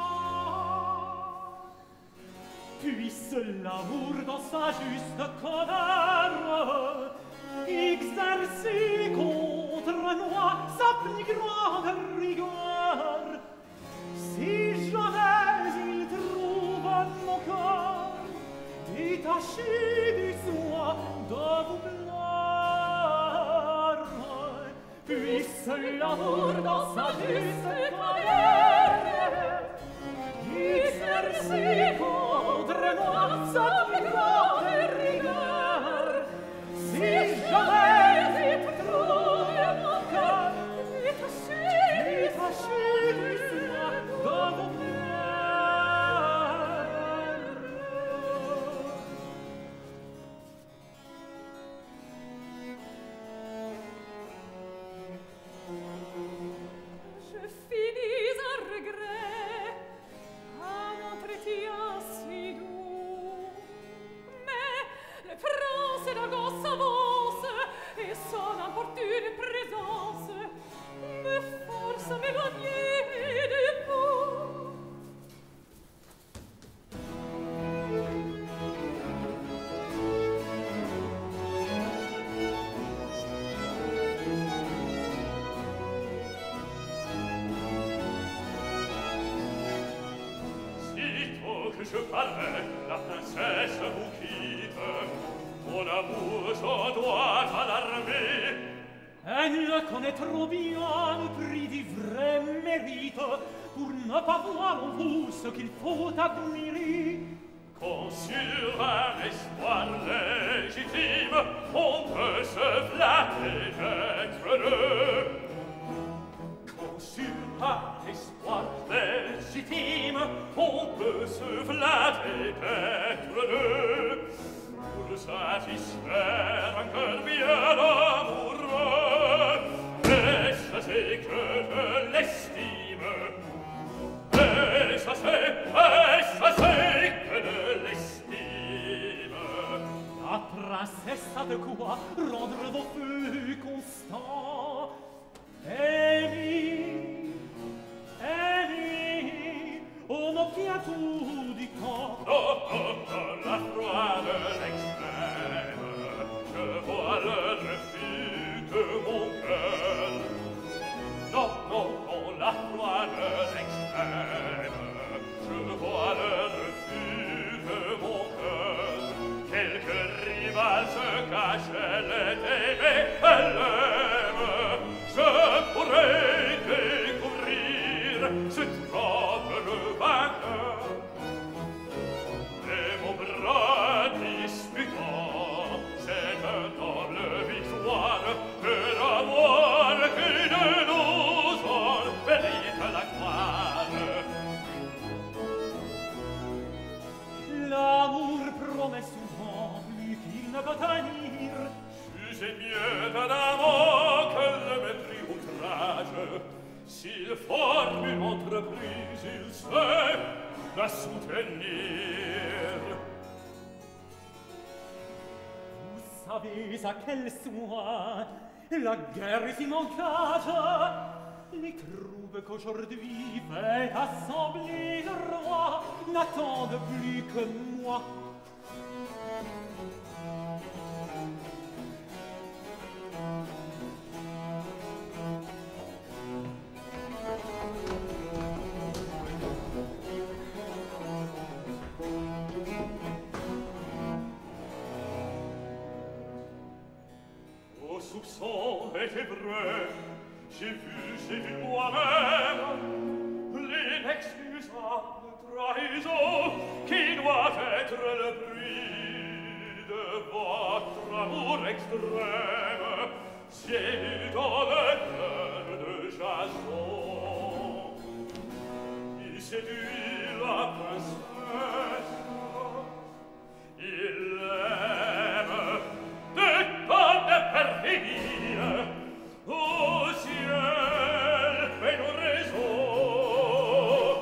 Puisse l'amour dans sa juste colère exercer contre moi sa plus grande rigueur. Si jamais il trouve mon cœur détaché du soin de vous plaire, puisse l'amour dans sa juste colère exercer contre moi sa plus grande rigueur. Si jamais il trouve mon cœur détaché du soin de vous plaire. Je finis un regret, un entretien si doux, mais le prince et la gosse avance, et son importune présence me force à m'éloigner de vous. Sitôt que je parais, la princesse vous quitte. Mon amour se doit à l'armée. Elle connaît trop bien le prix du vrai mérite pour ne pas voir en vous ce qu'il faut admirer. Quand sur un espoir légitime on peut se flatter d'être heureux. Quand sur un espoir légitime on peut se flatter d'être heureux. Pour satisfaire un cœur bien amoureux, et ça c'est que de l'estime, et ça c'est, et ça c'est que de l'estime. La princesse a de quoi rendre vos feux constants. Aimez, aimez, on obtient tout du temps. Oh, oh, oh, la froide l'extrême, je vois le refus de mon cœur. Non, non, non, la froide l'extrême, je vois le refus de mon cœur. Quelque rival se cache, elle est aimée, elle aime. Je pourrais découvrir ce trompe le vainqueur. Et mon bras disputant cette noble victoire de l'amour qui de nous en mérite la gloire. L'amour promet souvent plus qu'il ne peut tenir. Plus et mieux entreprise il sait da soutenir. Vous savez à quel soin la guerre est si manquate, les troupes qu'aujourd'hui fait assembler le roi n'attendent plus que moi. Vos soupçons étaient vrais, j'ai vu, j'ai vu moi-même l'inexcusable trahison qui doit être le bruit de votre amour extrême. J'ai lu dans le cœur de Jason, il séduit la princesse, il l'aime de tant de perfidie. Au ciel, fais-nous raison.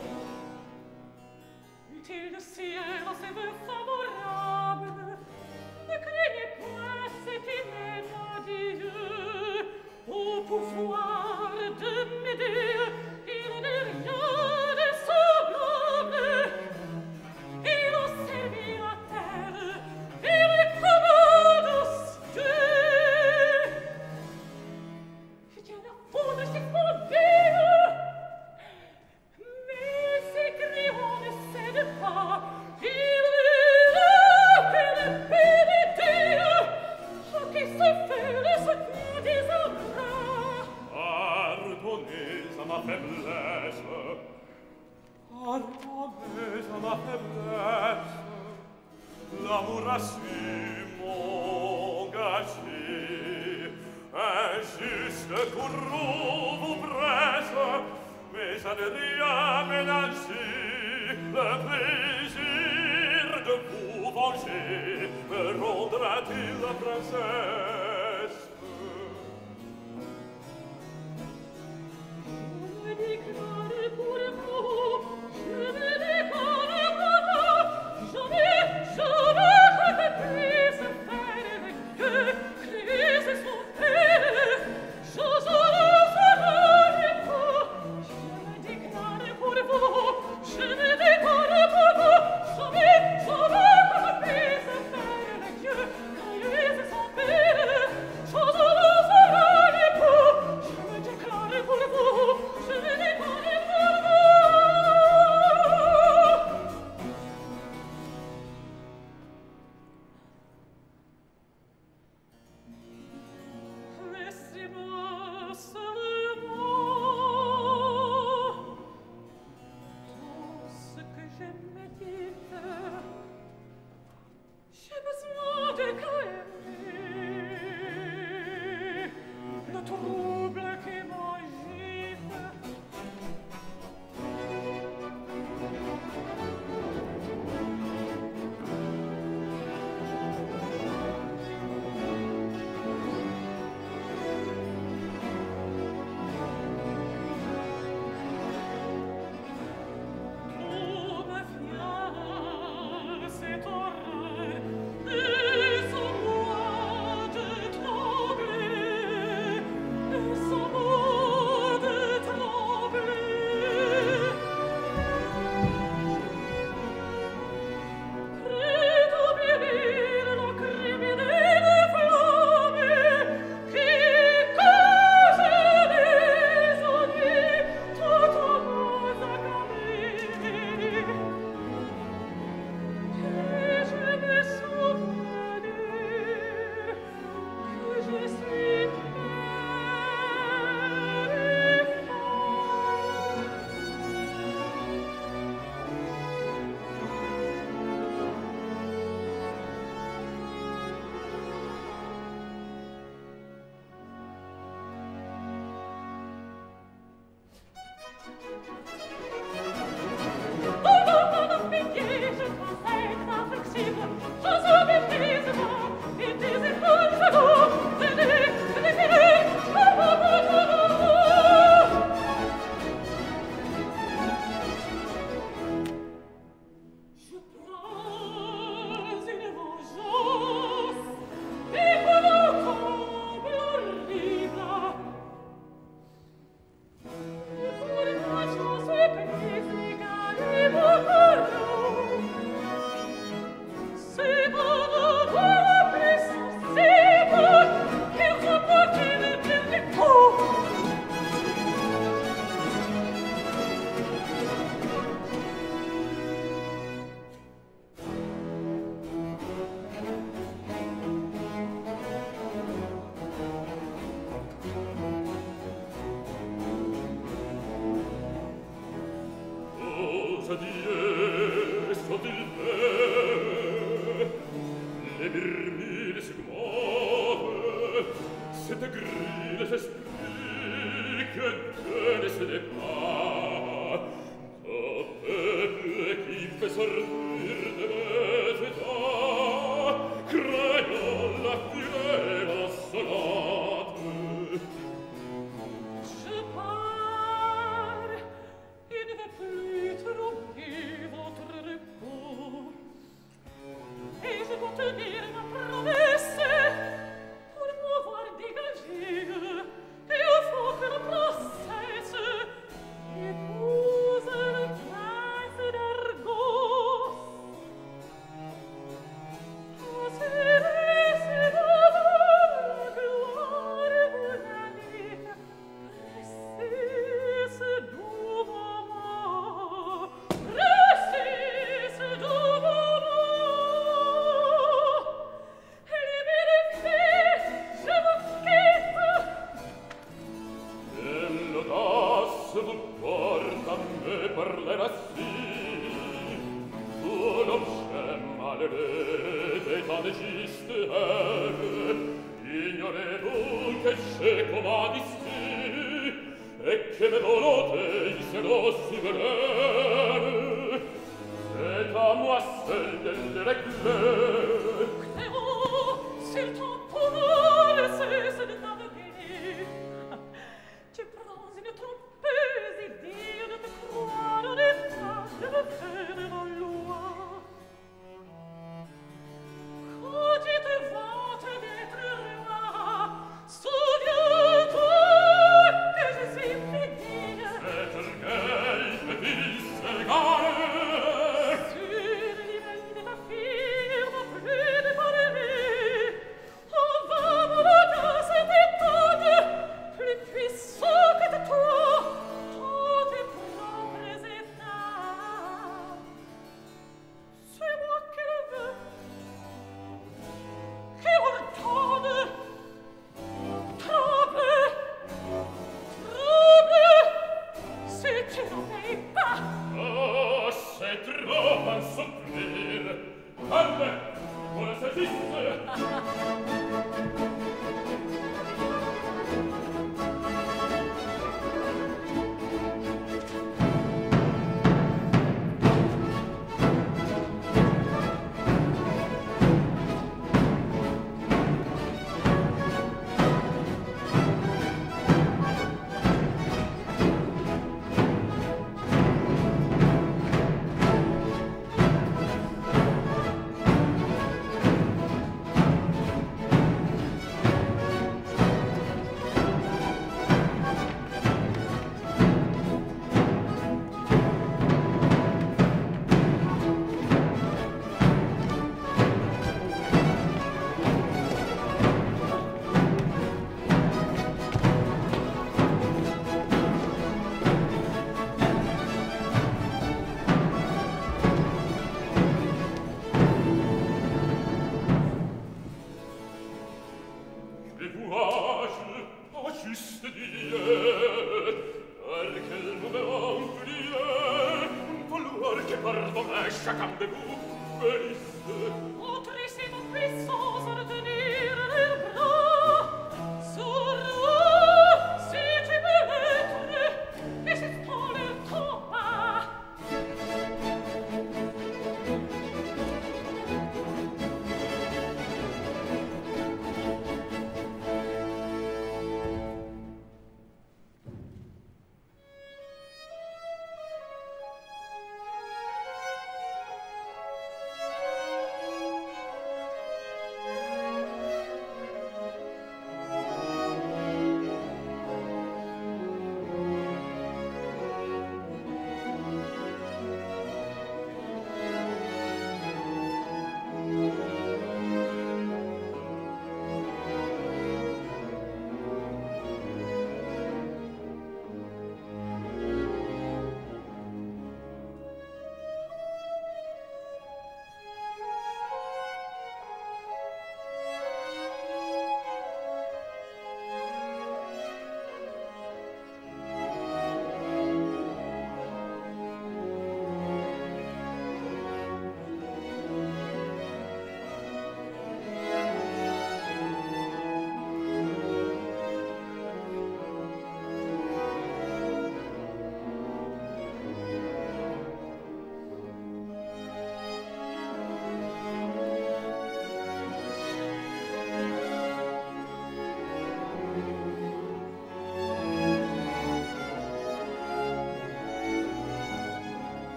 Est-il le ciel en ses vœux favorables? Ne craignez point cet inepte Dieu. Au pouvoir de m'aider, il n'est rien de semblable. Il en servit la terre et les commande aux cieux. Dieu la foudre s'est fondue, mais ses crayons ne cèdent pas. Il est là que le pénété, oh, qui se fait le secret des emprunts. Pardonnez à ma faiblesse, pardonnez à ma faiblesse, l'amour a su m'engager. Injuste courroux vous presse, mais ça ne rien ménager. Le plaisir de vous venger me rendra-t-il la princesse? Je me déclare pour vous, je me déclare pour vous, jamais, jamais je ne puisse faire que criser son père. Je, je ne serai pas, je me déclare pour vous, je me déclare pour vous, jamais, jamais je ne puisse faire que criser son père.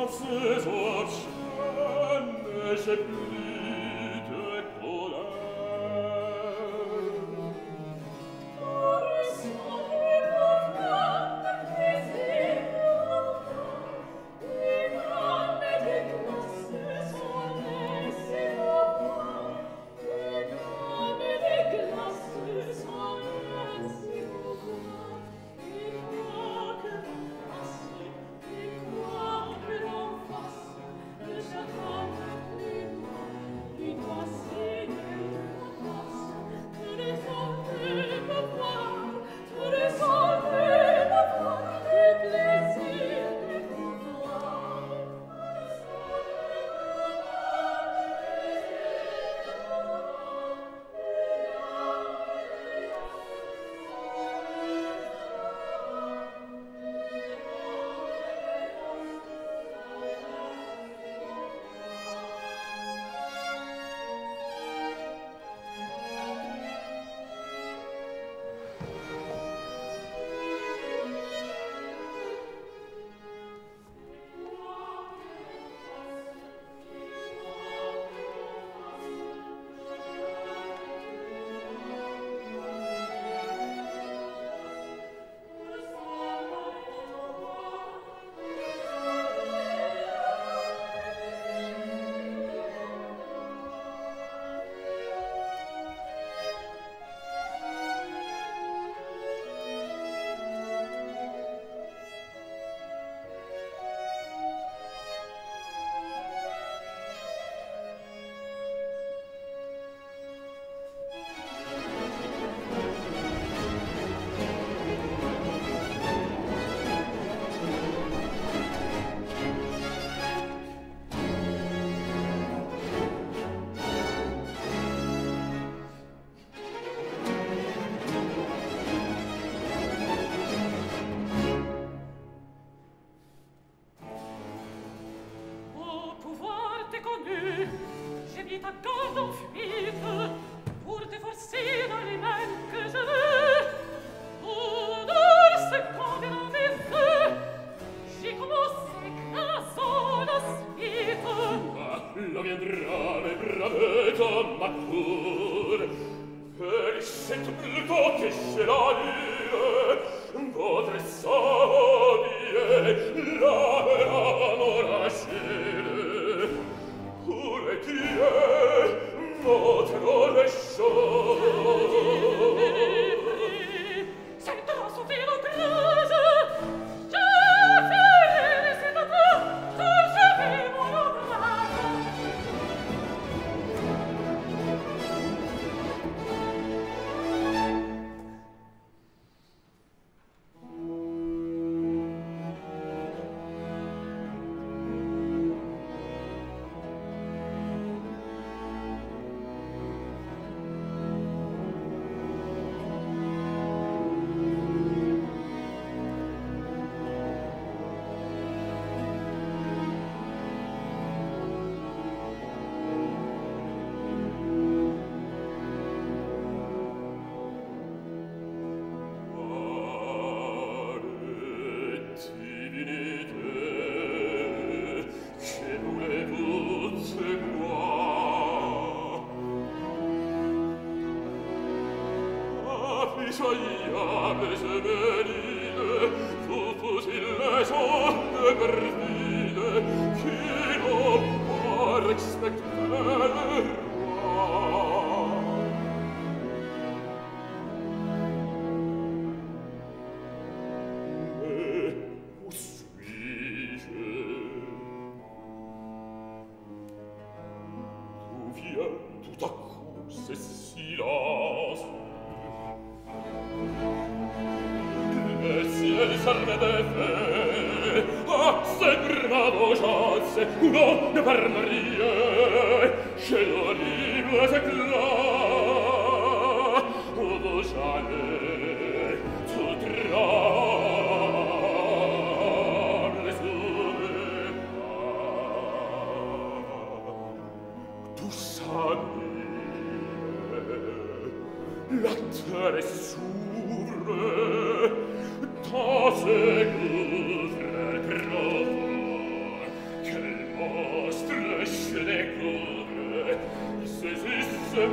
grâces au chêne, j'ai plus de colère.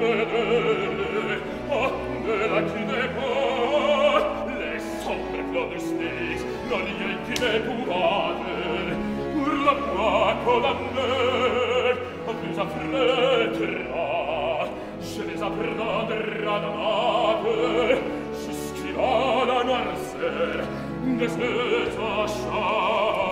vedere, attendela chi ne può, le sombre flor stis, non gli intime purate, pur la poco da me, a presa freterà, je les apprendra d'amate, jusqu'à la noirceur de cette château.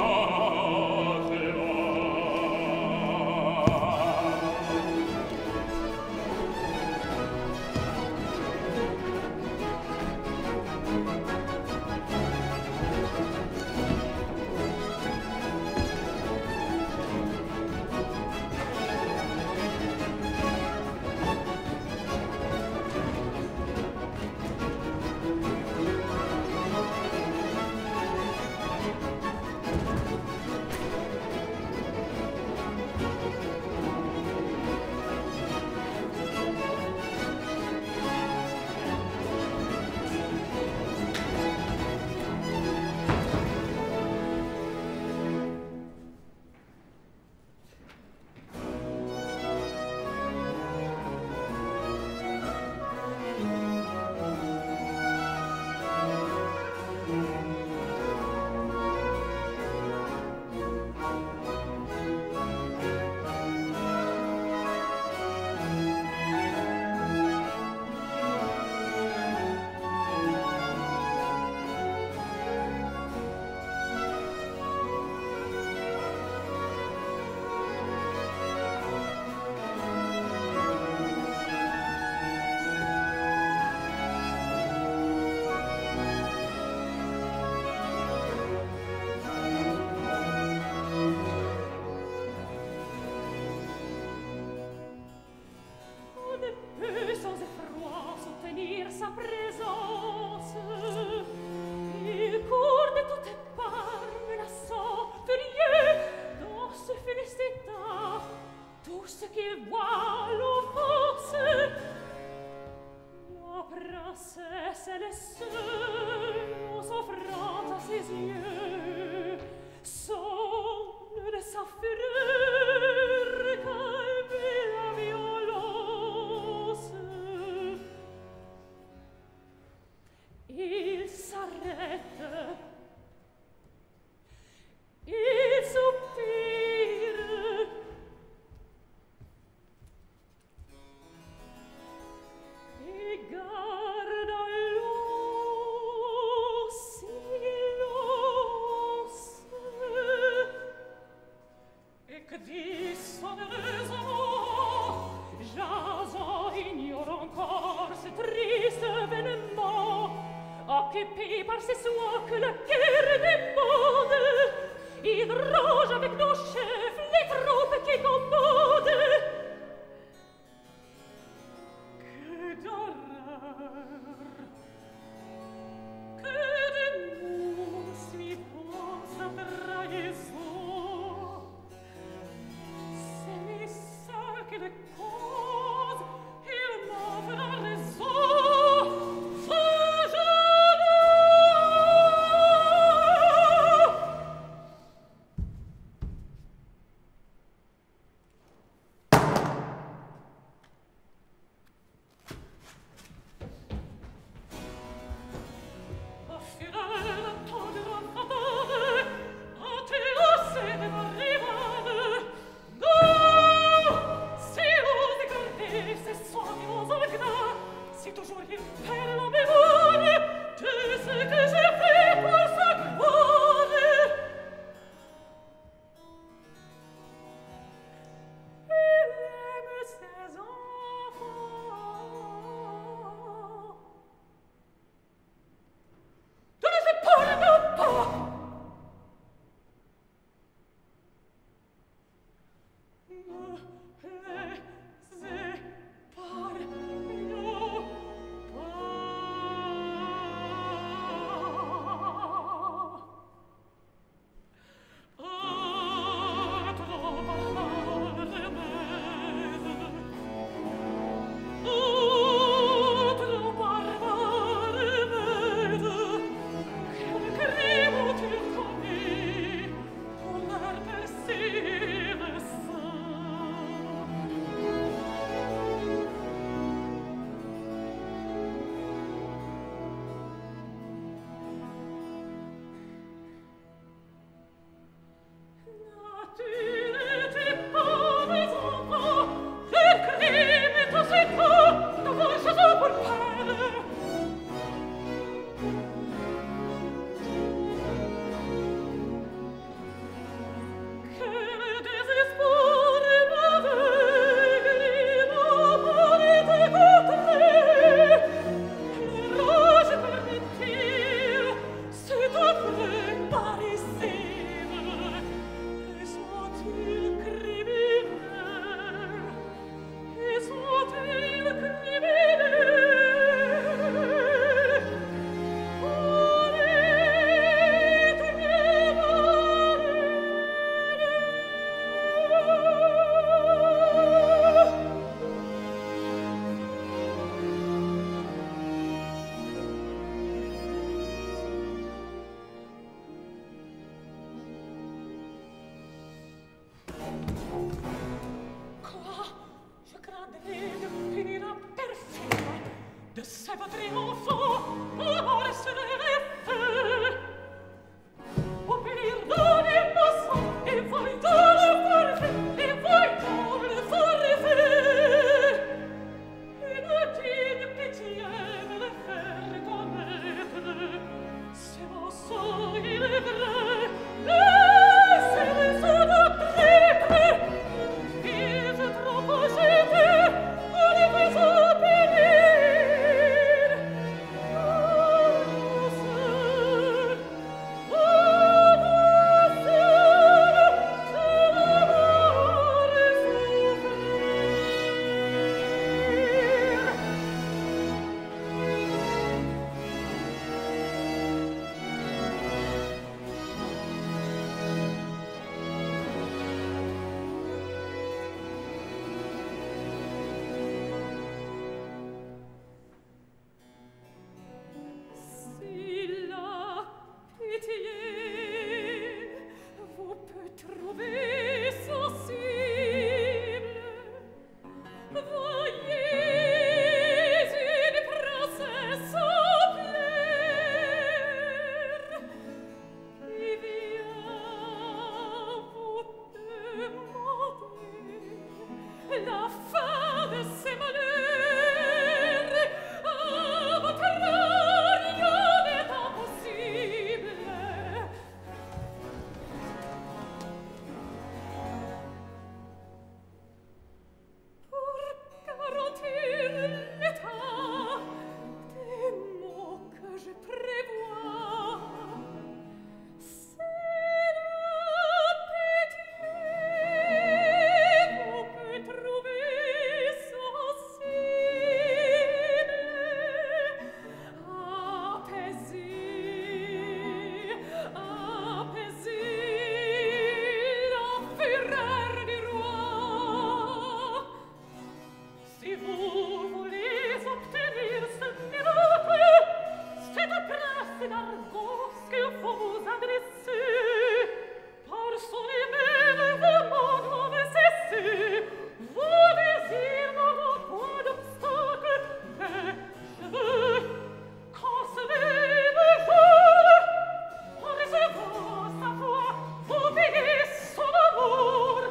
qu'il faut vous adresser, par son même vos mots doivent cesser. Vos désirs n'auront point d'obstacle, mais je veux qu'en ce même jour, en recevant sa foi, vous payez son amour.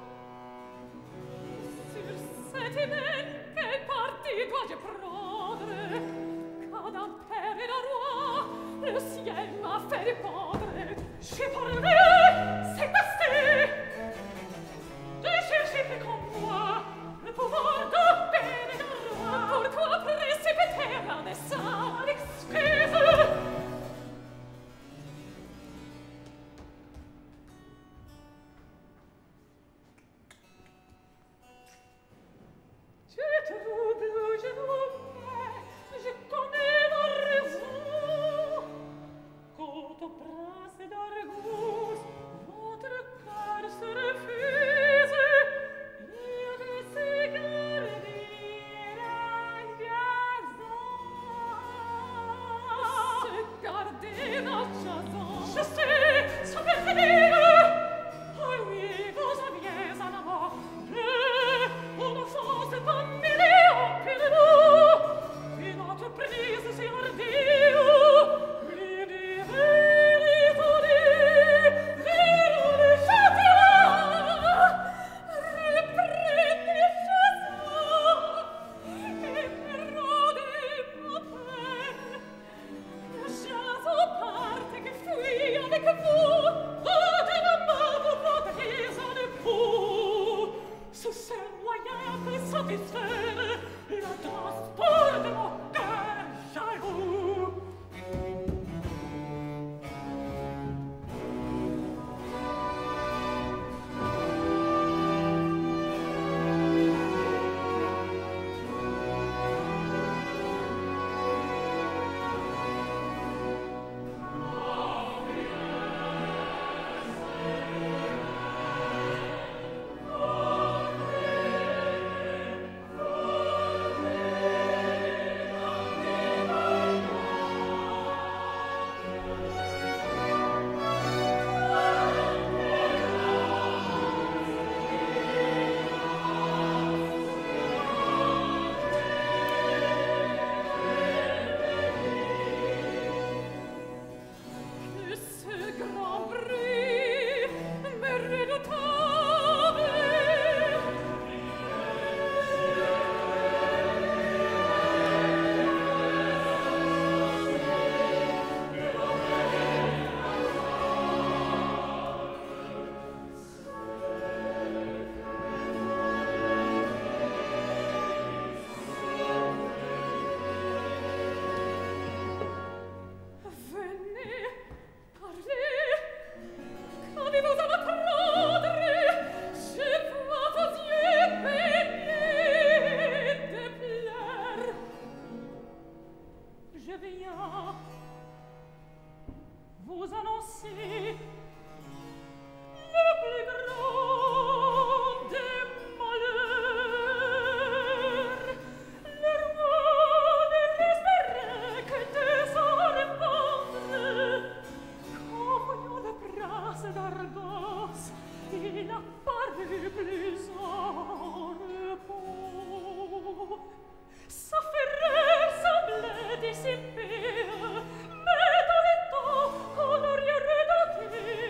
Sur cet hymen, quel parti dois-je prendre? Car d'un père et d'un roi, le ciel m'a fait dépendre. J'ai parlé, c'est assez. Ne cherchez plus qu'en moi le pouvoir d'un père et d'un roi. Pourquoi précipiter un dessein, l'excuse? Je trouble, je n'oublie, je connais ma raison. Quant au prince d'Argos, votre cœur se refuse. Il veut se garder la jason. Se garder la jason. Je sais, ça peut venir. Oh oui, vous aviez un amour. Une offense pas mêlée au pied de nous. Une entreprise si hardie. L'idée est l'étourdie. Vers le château. Reprenez chassons. Et perdez ma peine. Le chasseur parte que fuit avec vous. Oh, de ma main vous prendrez en époux. Ce seul moyen peut satisfaire le transport de mon cœur jaloux. Que ce grand bruit me redoutable. Venez, parlez, qu'avez-vous à m'apprendre? Je vois vos yeux baignés de pleurs. Je viens vous annoncer le plus grand des malheurs. Le roi ne resterait que deux ans à répondre. Quand voyant le prince d'Argos, il a paru plus en repos. Sa fureur semblait dissipée, mais dans le temps qu'on aurait redouté,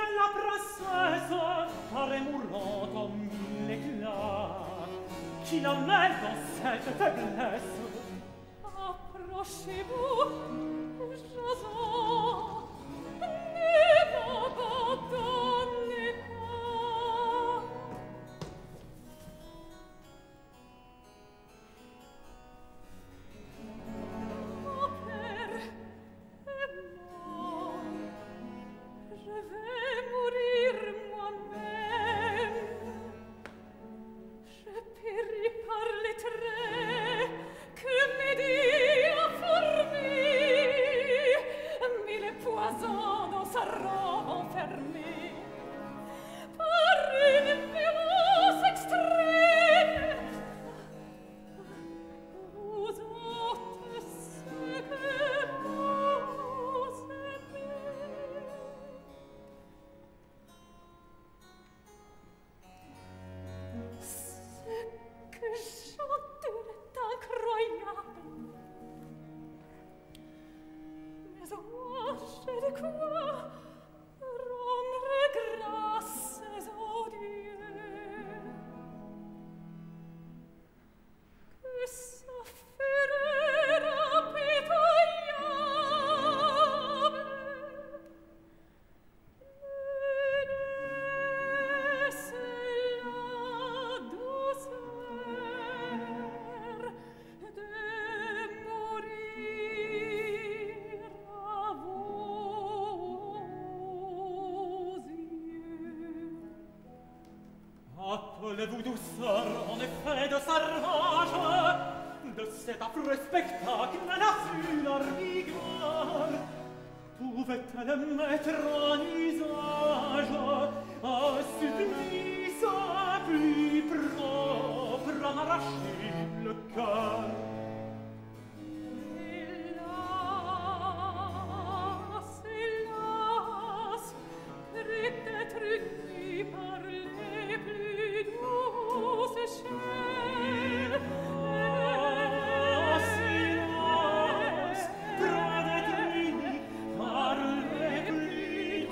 la princesse paraît mourante en mille éclats. Qui la met dans cette faiblesse? Approchez-vous, Jason, ne m'abandonnez pas. Mon père est mort, je vais mourir moi-même. Je péris par les traits que Médée a formés, mille poisons dans sa robe enfermée. Par une violence extrême, vous ôtes ce que vous aimez. Ce que j'endure est incroyable. Mais au moins j'ai de quoi rendre grâces au Dieu. Que sa fureur impitoyable laisse la douceur de mourir à vos yeux. Appelez-vous douceur, en effet, de sa rage, de cet affreux spectacle, la fureur rigueur. Pouvait-elle mettre en usage un supplice plus propre à m'arracher le cœur? Hélas, hélas, peut-être une par les plus douces chaînes. Ah, silence, près d'être unis par les plus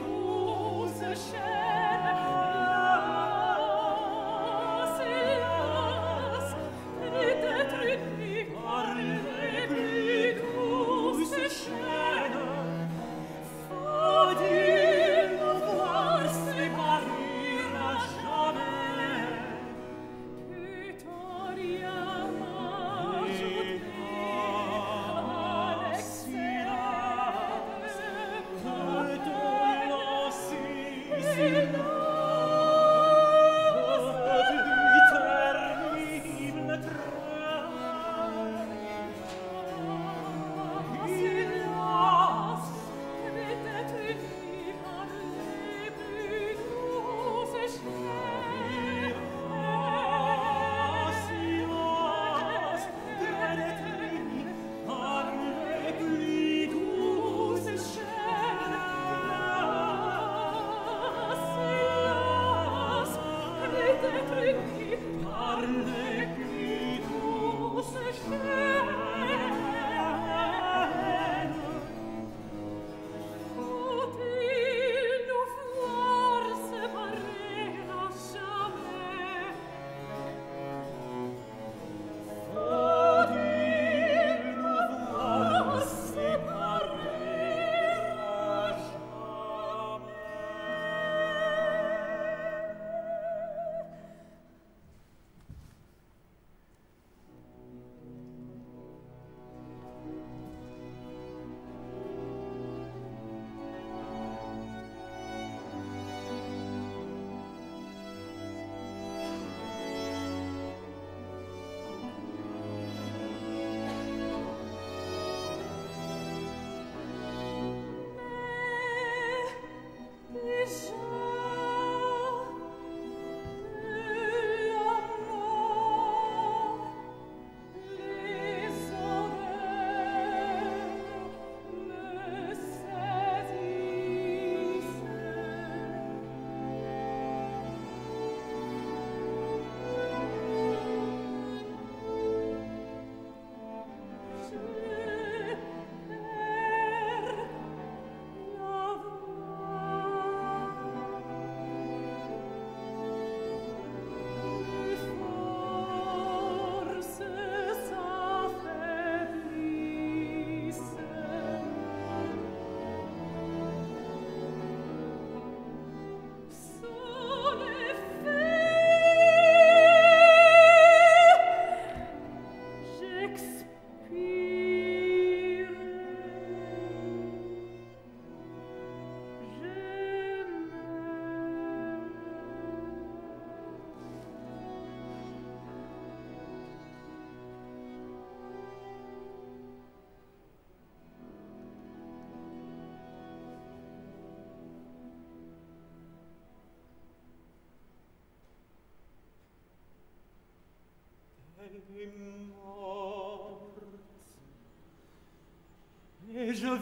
Et je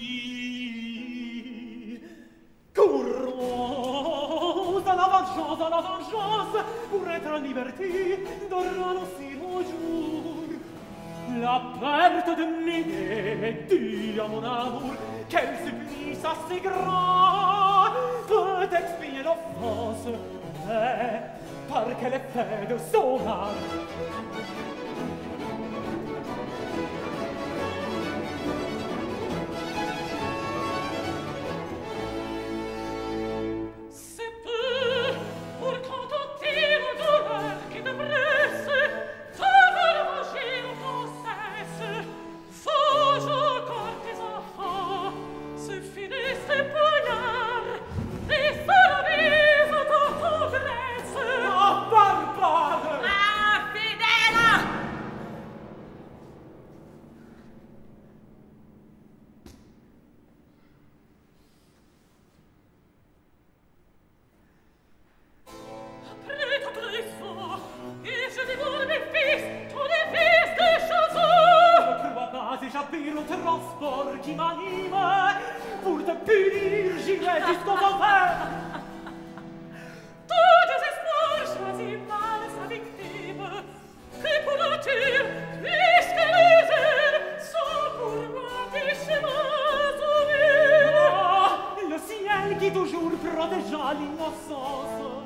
vis courons à la vengeance, à la vengeance, pour être en liberté, d'orant aussi au jour. La perte de m'aider, dis à mon amour, quel supplice assez grand peut expier l'offense, mais par quel effet de son âme. Transport qui m'anime, pour te punir, j'irai jusqu'aux enfers. Tout désespoir choisit mal sa victime, que pourras-tu, puisque les ailes sont pour moi des chemins ouverts? Oh, le ciel qui toujours protégea l'innocence